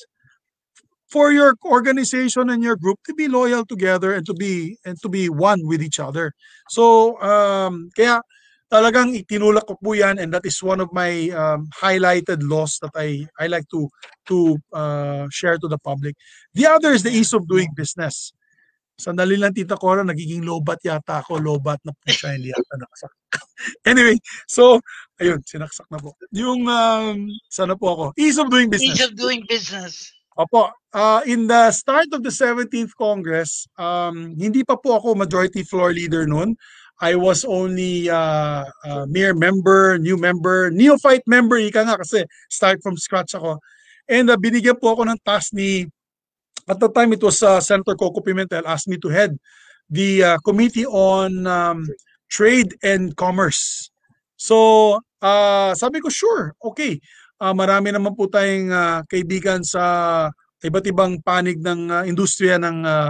for your organization and your group to be loyal together and to be and to be one with each other. So um, kaya talagang itinulak ko po yan, and that is one of my um, highlighted laws that I, I like to, to uh, share to the public. The other is the ease of doing business. Sandali lang, Tita Cora, nagiging lobat yata ako, lobat na po siya, hindi yata nakasaksak. Anyway, so, ayun, sinaksak na po. Yung, um, sana po ako, ease of doing business. Ease of doing business. Opo, uh, in the start of the seventeenth Congress, um, hindi pa po ako majority floor leader noon. I was only uh, uh, mere member, new member, neophyte member, ika nga kasi start from scratch ako. And uh, binigyan po ako ng task ni, at the time it was uh, Senator Coco Pimentel asked me to head the uh, Committee on um, Trade and Commerce. So uh, sabi ko, sure, okay. Uh, marami naman po tayong uh, kaibigan sa iba't ibang panig ng uh, industriya ng uh,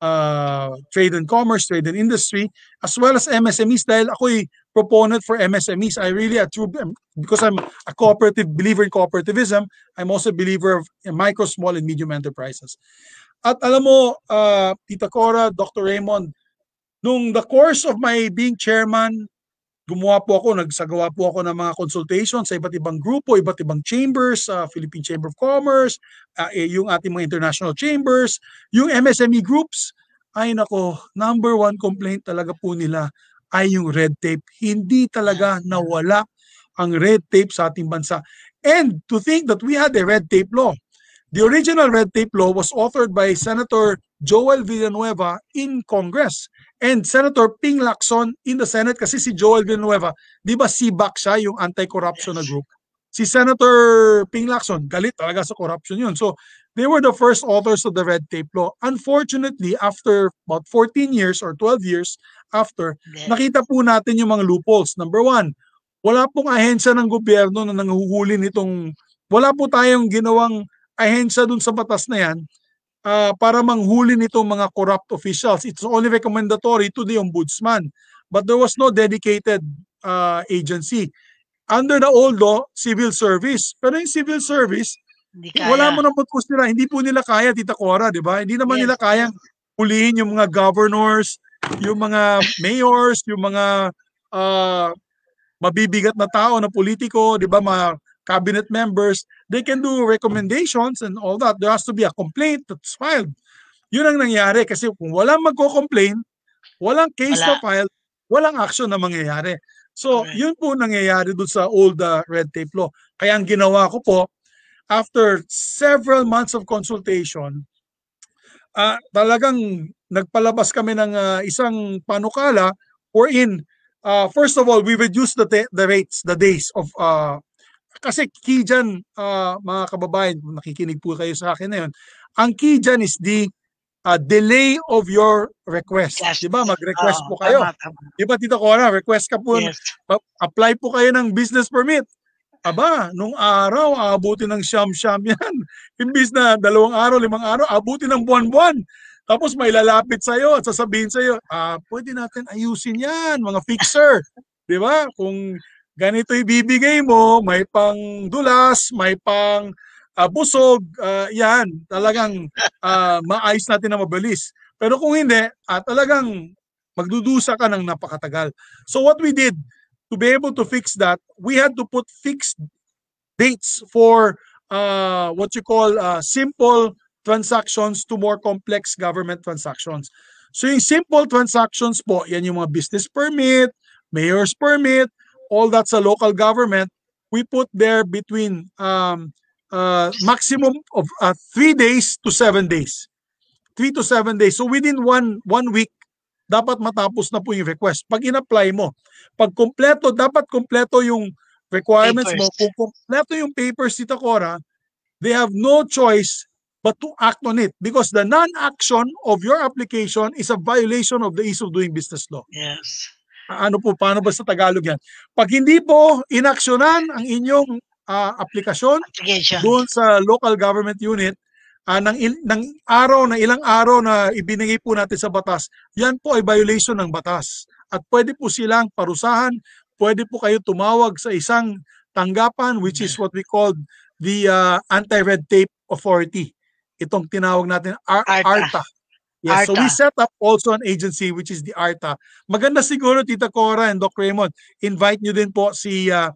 Uh, trade and commerce, trade and industry, as well as M S M Es dahil ako'y proponent for M S M Es. I really, a true, because I'm a cooperative believer in cooperativism, I'm also a believer of micro, small, and medium enterprises. At alam mo, uh, Tita Cora, Doctor Reymund, nung the course of my being chairman, gumawa po ako, nagsagawa po ako ng mga consultations sa iba't ibang grupo, iba't ibang chambers, uh, Philippine Chamber of Commerce, uh, eh, yung ating mga international chambers, yung M S M E groups. Ay nako, number one complaint talaga po nila ay yung red tape. Hindi talaga nawala ang red tape sa ating bansa. And to think that we had a red tape law. The original red tape law was authored by Senator Joel Villanueva in Congress and Senator Ping Lacson in the Senate, kasi si Joel Villanueva, di ba si B A C siya, yung anti-corruption na group. Si Senator Ping Lacson, galit talaga sa corruption yun. So they were the first authors of the red tape law. Unfortunately, after about fourteen years or twelve years after, nakita po natin yung mga loopholes. Number one, wala pong ahensya ng gobyerno na nanguhuli nitong, wala po tayong ginawang ahensya dun sa batas na yan uh, para manghuli nitong mga corrupt officials. It's only recommendatory to the ombudsman. But there was no dedicated uh, agency. Under the old law, civil service. Pero yung civil service, wala mo naman po sila. Hindi po nila kaya, Tita Cora, di ba? Hindi naman yes. nila kayang hulihin yung mga governors, yung mga mayors, yung mga uh, mabibigat na tao na politiko, di ba, mga cabinet members. They can do recommendations and all that. There has to be a complaint that's filed. Yun ang nangyari kasi kung walang magko-complain, walang case Wala. na file, walang action na mangyayari. So, Correct. yun po nangyayari doon sa old uh, red tape law. Kaya ang ginawa ko po, after several months of consultation, uh, talagang nagpalabas kami ng uh, isang panukala wherein, uh, first of all, we reduced the, the rates, the days of, uh, kasi key dyan, uh, mga kababayan, nakikinig po kayo sa akin na yun, ang key dyan is the uh, delay of your request. Yes. Diba? Mag-request Oo, po kayo. tama, tama. Diba, Tita Cora, request ka po, Yes. apply po kayo ng business permit. Aba, nung araw, aabutin ng siyam-siyam yan. Imbis na dalawang araw, limang araw, aabutin ng buwan-buwan. Tapos may lalapit sa'yo at sasabihin sa'yo, ah, pwede natin ayusin yan, mga fixer. Diba? Kung ganito ibibigay mo, may pang dulas, may pang uh, busog, uh, yan, talagang uh, maayos natin na mabilis. Pero kung hindi, uh, talagang magdudusa ka ng napakatagal. So what we did, to be able to fix that, we had to put fixed dates for uh, what you call uh, simple transactions to more complex government transactions. So yung simple transactions po, yan yung mga business permit, mayor's permit, all that sa local government, we put there between um, uh, maximum of uh, three days to seven days. Three to seven days. So within one one week, dapat matapos na po yung request. Pag in-apply mo, pag kompleto, dapat kompleto yung requirements Papers. mo. Kung kompleto yung papers, Tita Cora, they have no choice but to act on it because the non-action of your application is a violation of the ease of doing business law. Yes. Ano po, paano ba sa Tagalog yan? Pag hindi po inaksyonan ang inyong uh, aplikasyon Application. doon sa local government unit, uh, ng, il- ng araw, na ilang araw na ibinigay po natin sa batas, yan po ay violation ng batas. At pwede po silang parusahan, pwede po kayo tumawag sa isang tanggapan which is what we call the uh, Anti-Red Tape Authority. Itong tinawag natin Ar- ARTA. ARTA. Yes, so ARTA. we set up also an agency which is the ARTA. Maganda siguro, Tita Cora and Doc Reymund, invite nyo din po si uh,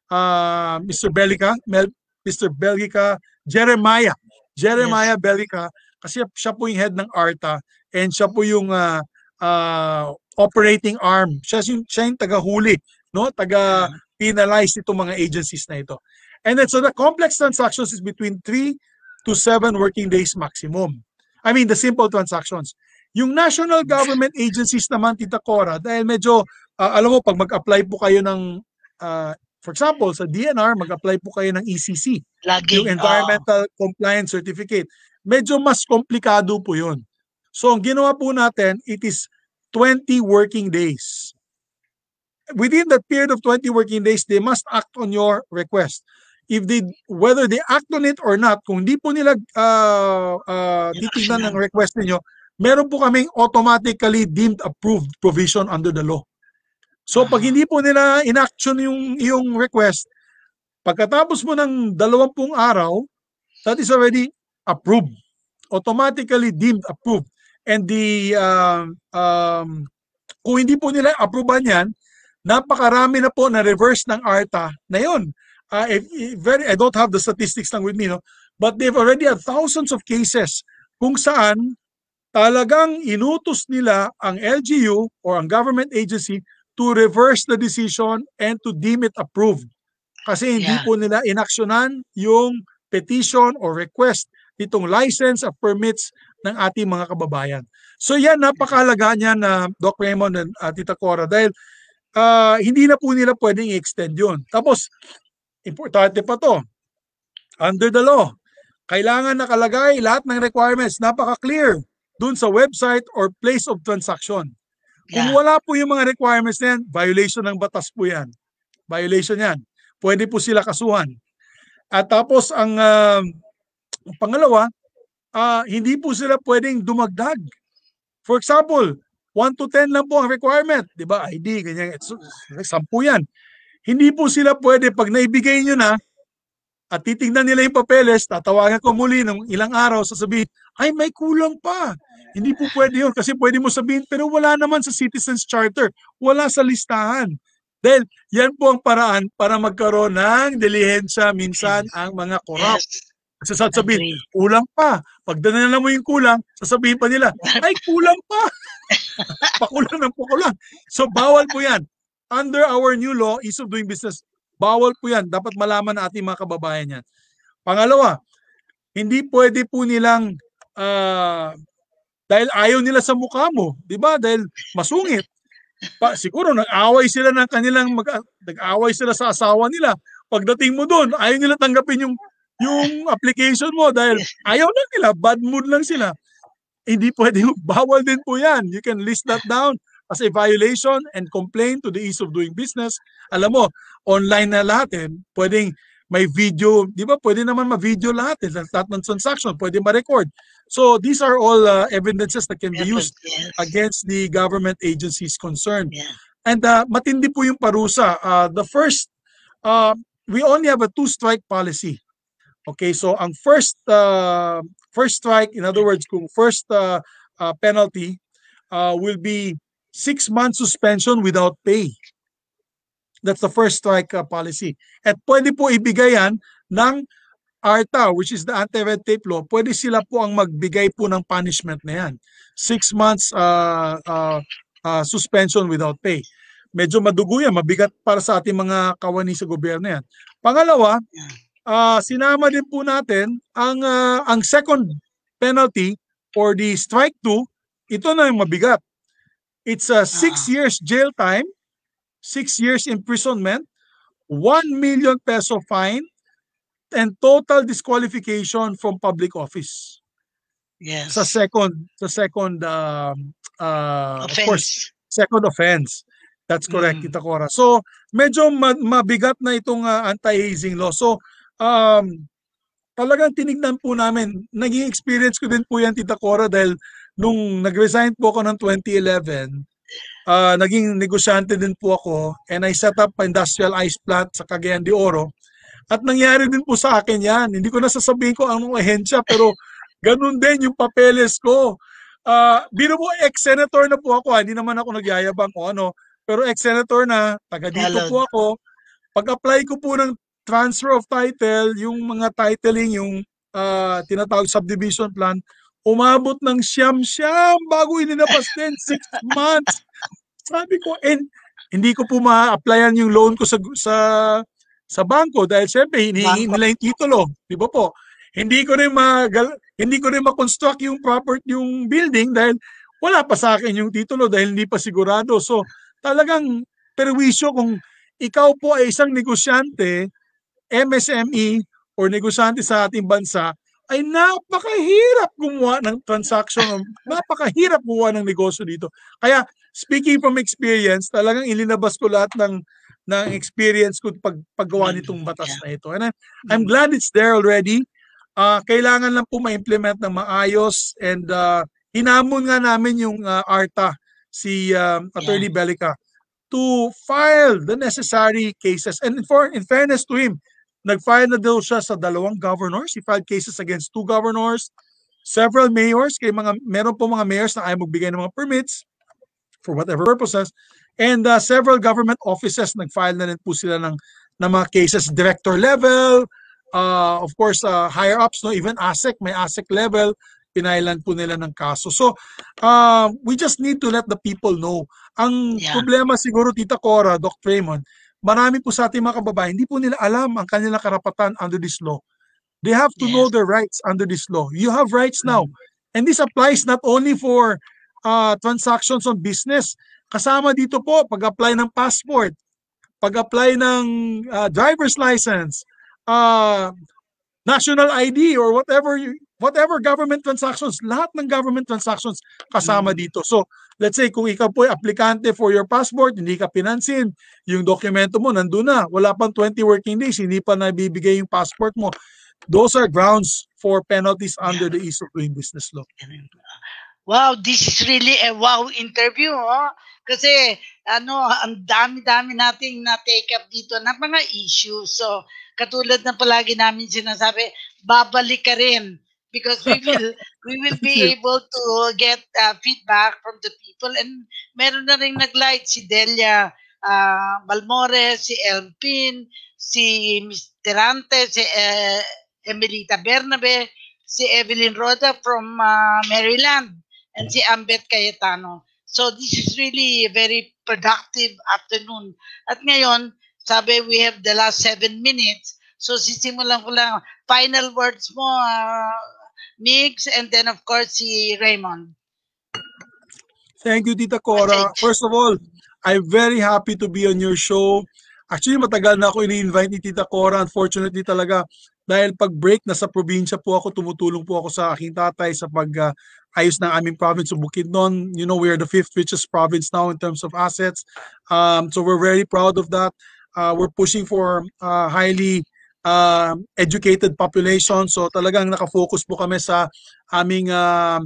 uh, Mister Bellica, Mel, Mister Bellica, Jeremiah. Jeremiah yes. Bellica, kasi siya po yung head ng ARTA and siya po yung uh, uh, operating arm. Siya yung, siya yung taga-huli, no? Taga-penalize itong mga agencies na ito. And then so the complex transactions is between three to seven working days maximum. I mean, the simple transactions. Yung national government agencies naman, Tita Cora, dahil medyo, uh, alam mo, pag mag-apply po kayo ng, uh, for example, sa D N R, mag-apply po kayo ng E C C, Laging, yung Environmental oh. Compliance Certificate. Medyo mas komplikado po yun. So, ang ginawa po natin, it is twenty working days. Within that period of twenty working days, they must act on your request. If they, whether they act on it or not, kung hindi po nila uh, uh, titignan ng request ninyo, meron po kaming automatically deemed approved provision under the law. So pag hindi po nila in-action yung, yung request, pagkatapos mo ng dalawampung araw, that is already approved. Automatically deemed approved. And the, uh, um, kung hindi po nila approvean yan, napakarami na po na reverse ng ARTA na yun. Uh, if, if very, I don't have the statistics lang with me, no? But they've already had thousands of cases kung saan talagang inutos nila ang L G U or ang government agency to reverse the decision and to deem it approved. Kasi hindi Yeah. po nila inaksyonan yung petition or request nitong license of permits ng ating mga kababayan. So yan, napakahalaga niyan na uh, Doc Reymund and uh, Tita Cora dahil uh, hindi na po nila pwedeng i-extend yun. Tapos, importante pa to, under the law, kailangan nakalagay lahat ng requirements, napaka-clear dun sa website or place of transaction. Kung Yeah. wala po yung mga requirements na yan, violation ng batas po yan. Violation yan. Pwede po sila kasuhan. At tapos ang uh, pangalawa, uh, hindi po sila pwedeng dumagdag. For example, one to ten lang po ang requirement. Di ba? I D, ganyan. Sampu yan. Hindi po sila pwede, pag naibigay nyo na, at titingnan nila yung papeles, tatawagan ko muli ng ilang araw, sasabihin, ay may kulang pa. Hindi po pwede yun kasi pwede mo sabihin, pero wala naman sa Citizens Charter, wala sa listahan. Dahil yan po ang paraan para magkaroon ng dilihensya minsan ang mga korap. Yes. Kasi sasabihin, kulang pa. Pag danala mo yung kulang, sasabihin pa nila, ay kulang pa. Pakulang ng pakulang. So bawal po yan. under our new law, ease of doing business, bawal po yan. Dapat malaman na ating mga kababayan yan. Pangalawa, hindi pwede po nilang, uh, dahil ayaw nila sa mukha mo, di ba? Dahil masungit. Pa, siguro nag-away sila ng kanilang, mag, nag-away sila sa asawa nila. Pagdating mo doon, ayaw nila tanggapin yung, yung application mo dahil ayaw lang nila, bad mood lang sila. Hindi pwede, bawal din po yan. You can list that down as a violation and complain to the ease of doing business. Alam mo, online na lahat eh. Pwedeng may video, di ba? Pwede naman ma-video lahat eh. Lahat ng transaction, pwede ma-record. So these are all uh, evidences that can be used yes. against the government agencies concerned. Yeah. And uh, matindi po yung parusa. Uh, the first, uh, we only have a two-strike policy. Okay, so ang first uh, first strike, in other words, kung first uh, uh, penalty uh, will be six months suspension without pay. That's the first strike uh, policy. At pwede po ibigay yan ng A R T A, which is the anti-red tape law. Pwede sila po ang magbigay po ng punishment na yan. Six months uh, uh, uh, suspension without pay. Medyo madugo yan, mabigat para sa ating mga kawani sa gobyerno yan. Pangalawa, Uh, sinama din po natin ang uh, ang second penalty for the strike two, ito na yung mabigat. It's a uh, six years jail time, six years imprisonment, one million peso fine, and total disqualification from public office. Yes. Sa second, sa second, uh, uh, of course, second offense. That's correct, mm. Tita Cora. So medyo ma mabigat na itong uh, anti-hazing law. So Um, talagang tinignan po namin, naging experience ko din po yan, Tita Cora, dahil nung nag-resign po ako ng twenty eleven, uh, naging negosyante din po ako and I set up industrial ice plant sa Cagayan de Oro. At nangyari din po sa akin yan. Hindi ko na sasabihin ko anong ahensya, pero ganun din yung papeles ko. Uh, bino po, ex-senator na po ako, hindi naman ako nagyayabang o ano, pero ex-senator na, taga dito Hello. po ako. Pag-apply ko po ng transfer of title, yung mga titling, yung uh, tinatawag subdivision plan, umabot ng siyam-siyam bago inilabas din, six months. Sabi ko, and hindi ko po ma-applyan yung loan ko sa sa sa bangko dahil siyempre hinihingi nila yung titulo, di ba po? Hindi ko rin magal, hindi ko rin ma-construct yung property, yung building dahil wala pa sa akin yung titulo dahil hindi pa sigurado. So, talagang perwisyo kung ikaw po ay isang negosyante, M S M E or negosyante sa ating bansa, ay napakahirap gumawa ng transaction, napakahirap gumawa ng negosyo dito. Kaya speaking from experience, talagang ilinabas ko lahat ng ng experience ko pag paggawa nitong batas na ito. And I'm, I'm glad it's there already. Uh, kailangan lang po ma-implement ng maayos and uh, hinamon nga namin yung uh, A R T A, si uh, Attorney yeah. Belica, to file the necessary cases. And for in fairness to him, nag-file na daw siya sa dalawang governors. He filed cases against two governors, several mayors, kay mga, meron po mga mayors na ayaw magbigay ng mga permits for whatever purposes, and uh, several government offices, nag-file na rin po sila ng, ng mga cases, director level, uh, of course, uh, higher ups, no? Even A S E C, may A S E C level, pinailan po nila ng kaso. So, uh, we just need to let the people know. Ang yeah. problema siguro, Tita Cora, Doctor Reymund, marami po sa ating mga kababayan, hindi po nila alam ang kanilang karapatan under this law. They have to yes. know their rights under this law. You have rights now. And this applies not only for uh, transactions on business. Kasama dito po, pag-apply ng passport, pag-apply ng uh, driver's license, uh, national I D, or whatever you, whatever government transactions, lahat ng government transactions kasama dito. So, let's say kung ikaw po ay aplikante for your passport, hindi ka pinansin, yung dokumento mo nandun na, wala pang twenty working days, hindi pa nabibigay yung passport mo. Those are grounds for penalties under the ease of doing business law. Wow, this is really a wow interview. Oh? Kasi ano, ang dami-dami nating na-take up dito na mga issues. So, katulad na palagi namin sinasabi, babalik ka rin. Because we will we will be able to get uh, feedback from the people, and meron na rin nag-light si Delia uh, Balmore, si Elpin, si Miz Terante, si uh, Emelita Bernabe, si Evelyn Roda from uh, Maryland, and si Ambet Cayetano. So this is really very productive afternoon. At ngayon, sabi we have the last seven minutes. So sisimulan ko lang. Final words mo, uh, Mix, and then of course si Reymund. Thank you, Tita Cora. Message. First of all, I'm very happy to be on your show. Actually, matagal na ako ini-invite ni Tita Cora. Unfortunately talaga, dahil pag break, nasa probinsya po ako, tumutulong po ako sa aking tatay sa pag-ayos uh, ng aming province of Bukidnon. You know, we are the fifth richest province now in terms of assets. Um, so we're very proud of that. Uh, we're pushing for uh, highly uh, educated population. So talagang nakafocus po kami sa aming uh,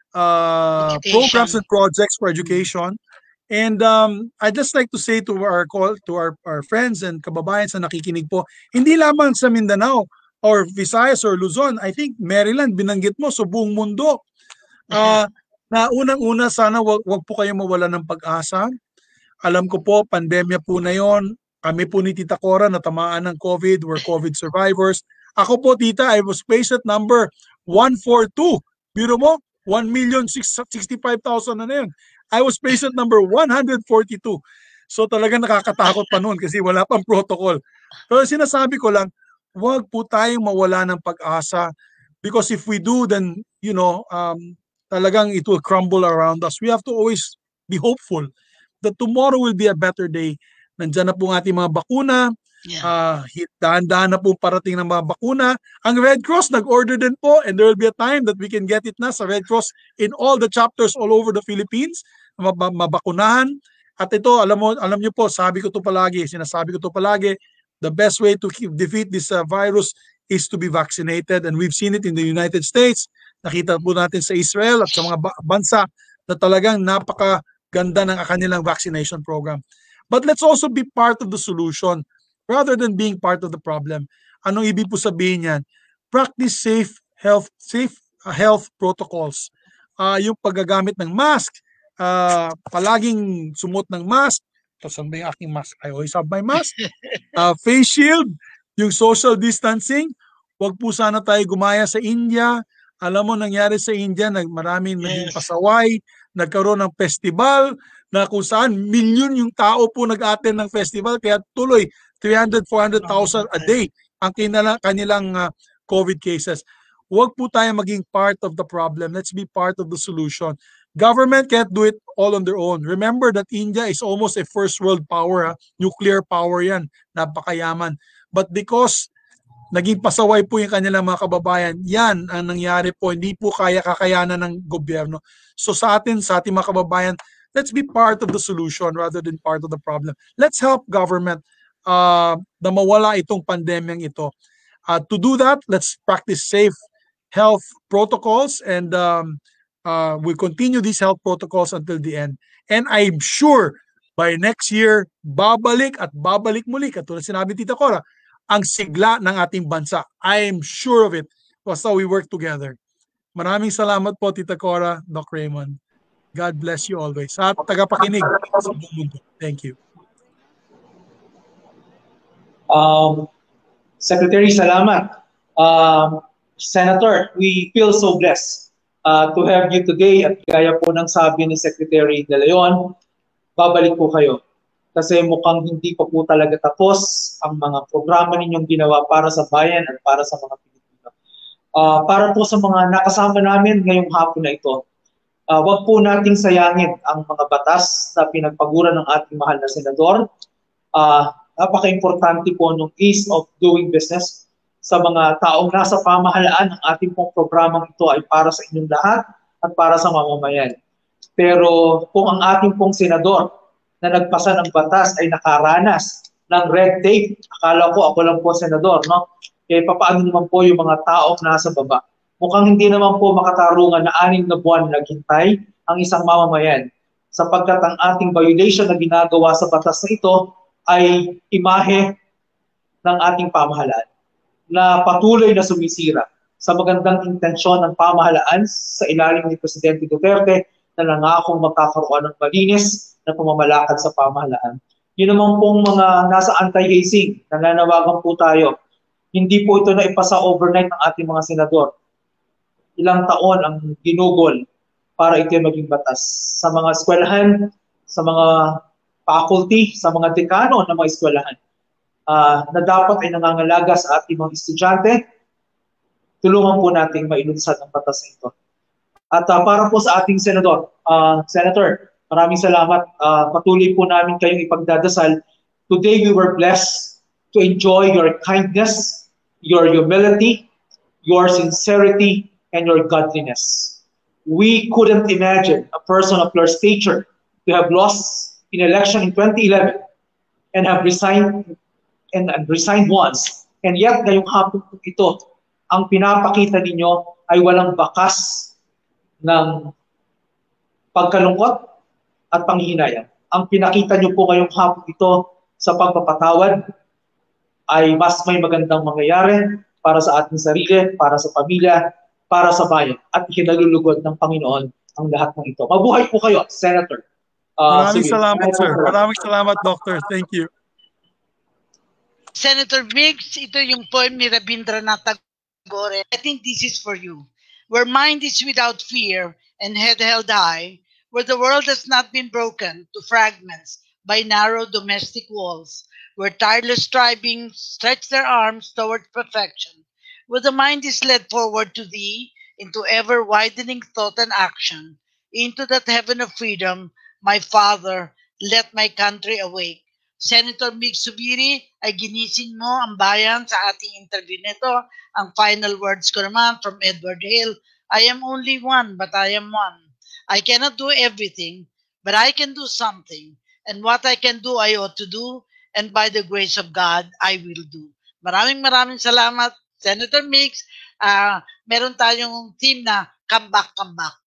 uh, programs and projects for education. And um, I'd just like to say to our call to our, our friends and kababayan sa nakikinig po, hindi lamang sa Mindanao or Visayas or Luzon, I think Maryland, binanggit mo, so buong mundo. Uh, na unang-una, sana wag, wag po kayo mawala ng pag-asa. Alam ko po, pandemya po na yon. Kami po ni Tita Cora natamaan ng COVID, we're COVID survivors. Ako po, Tita, I was patient number one forty-two. Biro mo, one million sixty-five thousand na na yun. I was patient number one forty-two. So talaga nakakatakot pa noon kasi wala pang protocol. Pero sinasabi ko lang, wag po tayong mawala ng pag-asa because if we do, then, you know, um, talagang it will crumble around us. We have to always be hopeful that tomorrow will be a better day. Nandiyan na po ang ating mga bakuna. Yeah. Uh, dahan-dahan na po parating ng mga bakuna. Ang Red Cross nag-order din po and there will be a time that we can get it na sa Red Cross in all the chapters all over the Philippines, mabakunahan. At ito, alam mo, alam niyo po, sabi ko to palagi, sinasabi ko to palagi, the best way to keep, defeat this uh, virus is to be vaccinated. And we've seen it in the United States. Nakita po natin sa Israel at sa mga bansa na talagang napakaganda ng kanilang vaccination program. But let's also be part of the solution rather than being part of the problem. Anong ibig po sabihin yan? Practice safe health safe uh, health protocols. Uh, yung paggagamit ng mask, uh, palaging sumuot ng mask. Saan ba yung aking mask? I always have my mask. Uh, face shield, yung social distancing. Huwag po sana tayo gumaya sa India. Alam mo, nangyari sa India, nag, maraming naging pasaway, nagkaroon ng festival, na kung saan milyon yung tao po nag-attend ng festival, kaya tuloy three hundred, four hundred thousand a day ang kinala, kanilang uh, COVID cases. Huwag po tayo maging part of the problem. Let's be part of the solution. Government can't do it all on their own. Remember that India is almost a first world power. Ha? Nuclear power yan. Napakayaman. But because naging pasaway po yung kanilang mga kababayan, yan ang nangyari po. Hindi po kaya kakayanan ng gobyerno. So sa atin, sa ating mga kababayan, let's be part of the solution rather than part of the problem. Let's help government uh, na mawala itong pandemyang ito. Uh, to do that, let's practice safe health protocols and um, uh, we'll continue these health protocols until the end. And I'm sure by next year, babalik at babalik muli, katulad sinabi Tita Cora, ang sigla ng ating bansa. I'm sure of it. Basta we work together. Maraming salamat po, Tita Cora, Doc Reymund. God bless you always. At tagapakinig sa buong mundo. Thank you. Um, Secretary, salamat. Um, Senator, we feel so blessed uh, to have you today. At gaya po ng sabi ni Secretary De Leon, babalik po kayo. Kasi mukhang hindi pa po talaga tapos ang mga programa ninyong ginawa para sa bayan at para sa mga Pilipino. Uh, para po sa mga nakasama namin ngayong hapon na ito, Uh, wag po nating sayangin ang mga batas na pinagpagura ng ating mahal na senador. Uh, napaka-importante po ng ease of doing business sa mga taong nasa pamahalaan. Ang ating pong programang ito ay para sa inyong lahat at para sa mamamayan. Pero kung ang ating pong senador na nagpasa ng batas ay nakaranas ng red tape, akala ko ako lang po senador, no? Eh, papaano naman po yung mga taong nasa baba? Mukhang hindi naman po makatarungan na anim na buwan naghintay ang isang mamamayan sapagkat ang ating violation na ginagawa sa batas na ito ay imahe ng ating pamahalaan na patuloy na sumisira sa magandang intensyon ng pamahalaan sa ilalim ni Presidente Duterte na nangakong magkakaroon ng malinis na pamamalakad sa pamahalaan. Yun naman pong mga nasa anti-hazing, nananawagan po tayo. Hindi po ito na ipasa overnight ng ating mga senador. Ilang taon ang ginugol para ito maging batas. Sa mga eskwelahan, sa mga faculty, sa mga dekano ng mga eskwelahan uh, na dapat ay nangangalaga sa ating mga estudyante, tulungan po natin mailunsad ang batas na ito. At uh, para po sa ating senador, uh, Senator, maraming salamat. Uh, patuloy po namin kayong ipagdadasal. Today we were blessed to enjoy your kindness, your humility, your sincerity, and your godliness. We couldn't imagine a person of your stature to have lost in election in twenty eleven and have resigned and, and resigned once. And yet, ngayong hapon po ito, ang pinapakita ninyo ay walang bakas ng pagkalungkot at panghihinayang. Ang pinakita nyo po ngayong hapon ito sa pagpapatawad ay mas may magandang mangyayari para sa ating sarili, para sa pamilya, para sa bayan, at ikinalulugod ng Panginoon ang lahat ng ito. Mabuhay po kayo, Senator. Uh, Maraming sige. salamat, sir. Maraming salamat, Doctor. Thank you. Senator Mix, ito yung poem ni Rabindranath Tagore. I think this is for you. Where mind is without fear and head held high, where the world has not been broken to fragments by narrow domestic walls, where tireless striving stretch their arms toward perfection, where the mind is led forward to thee into ever-widening thought and action, into that heaven of freedom, my Father, let my country awake. Senator Mig Subiri, ay ginising mo ang bayan sa ating interview nito. Ang final words ko naman from Edward Hale, I am only one, but I am one. I cannot do everything, but I can do something. And what I can do, I ought to do. And by the grace of God, I will do. Maraming maraming salamat, Senator Mix. Uh, meron tayong team na comeback, comeback.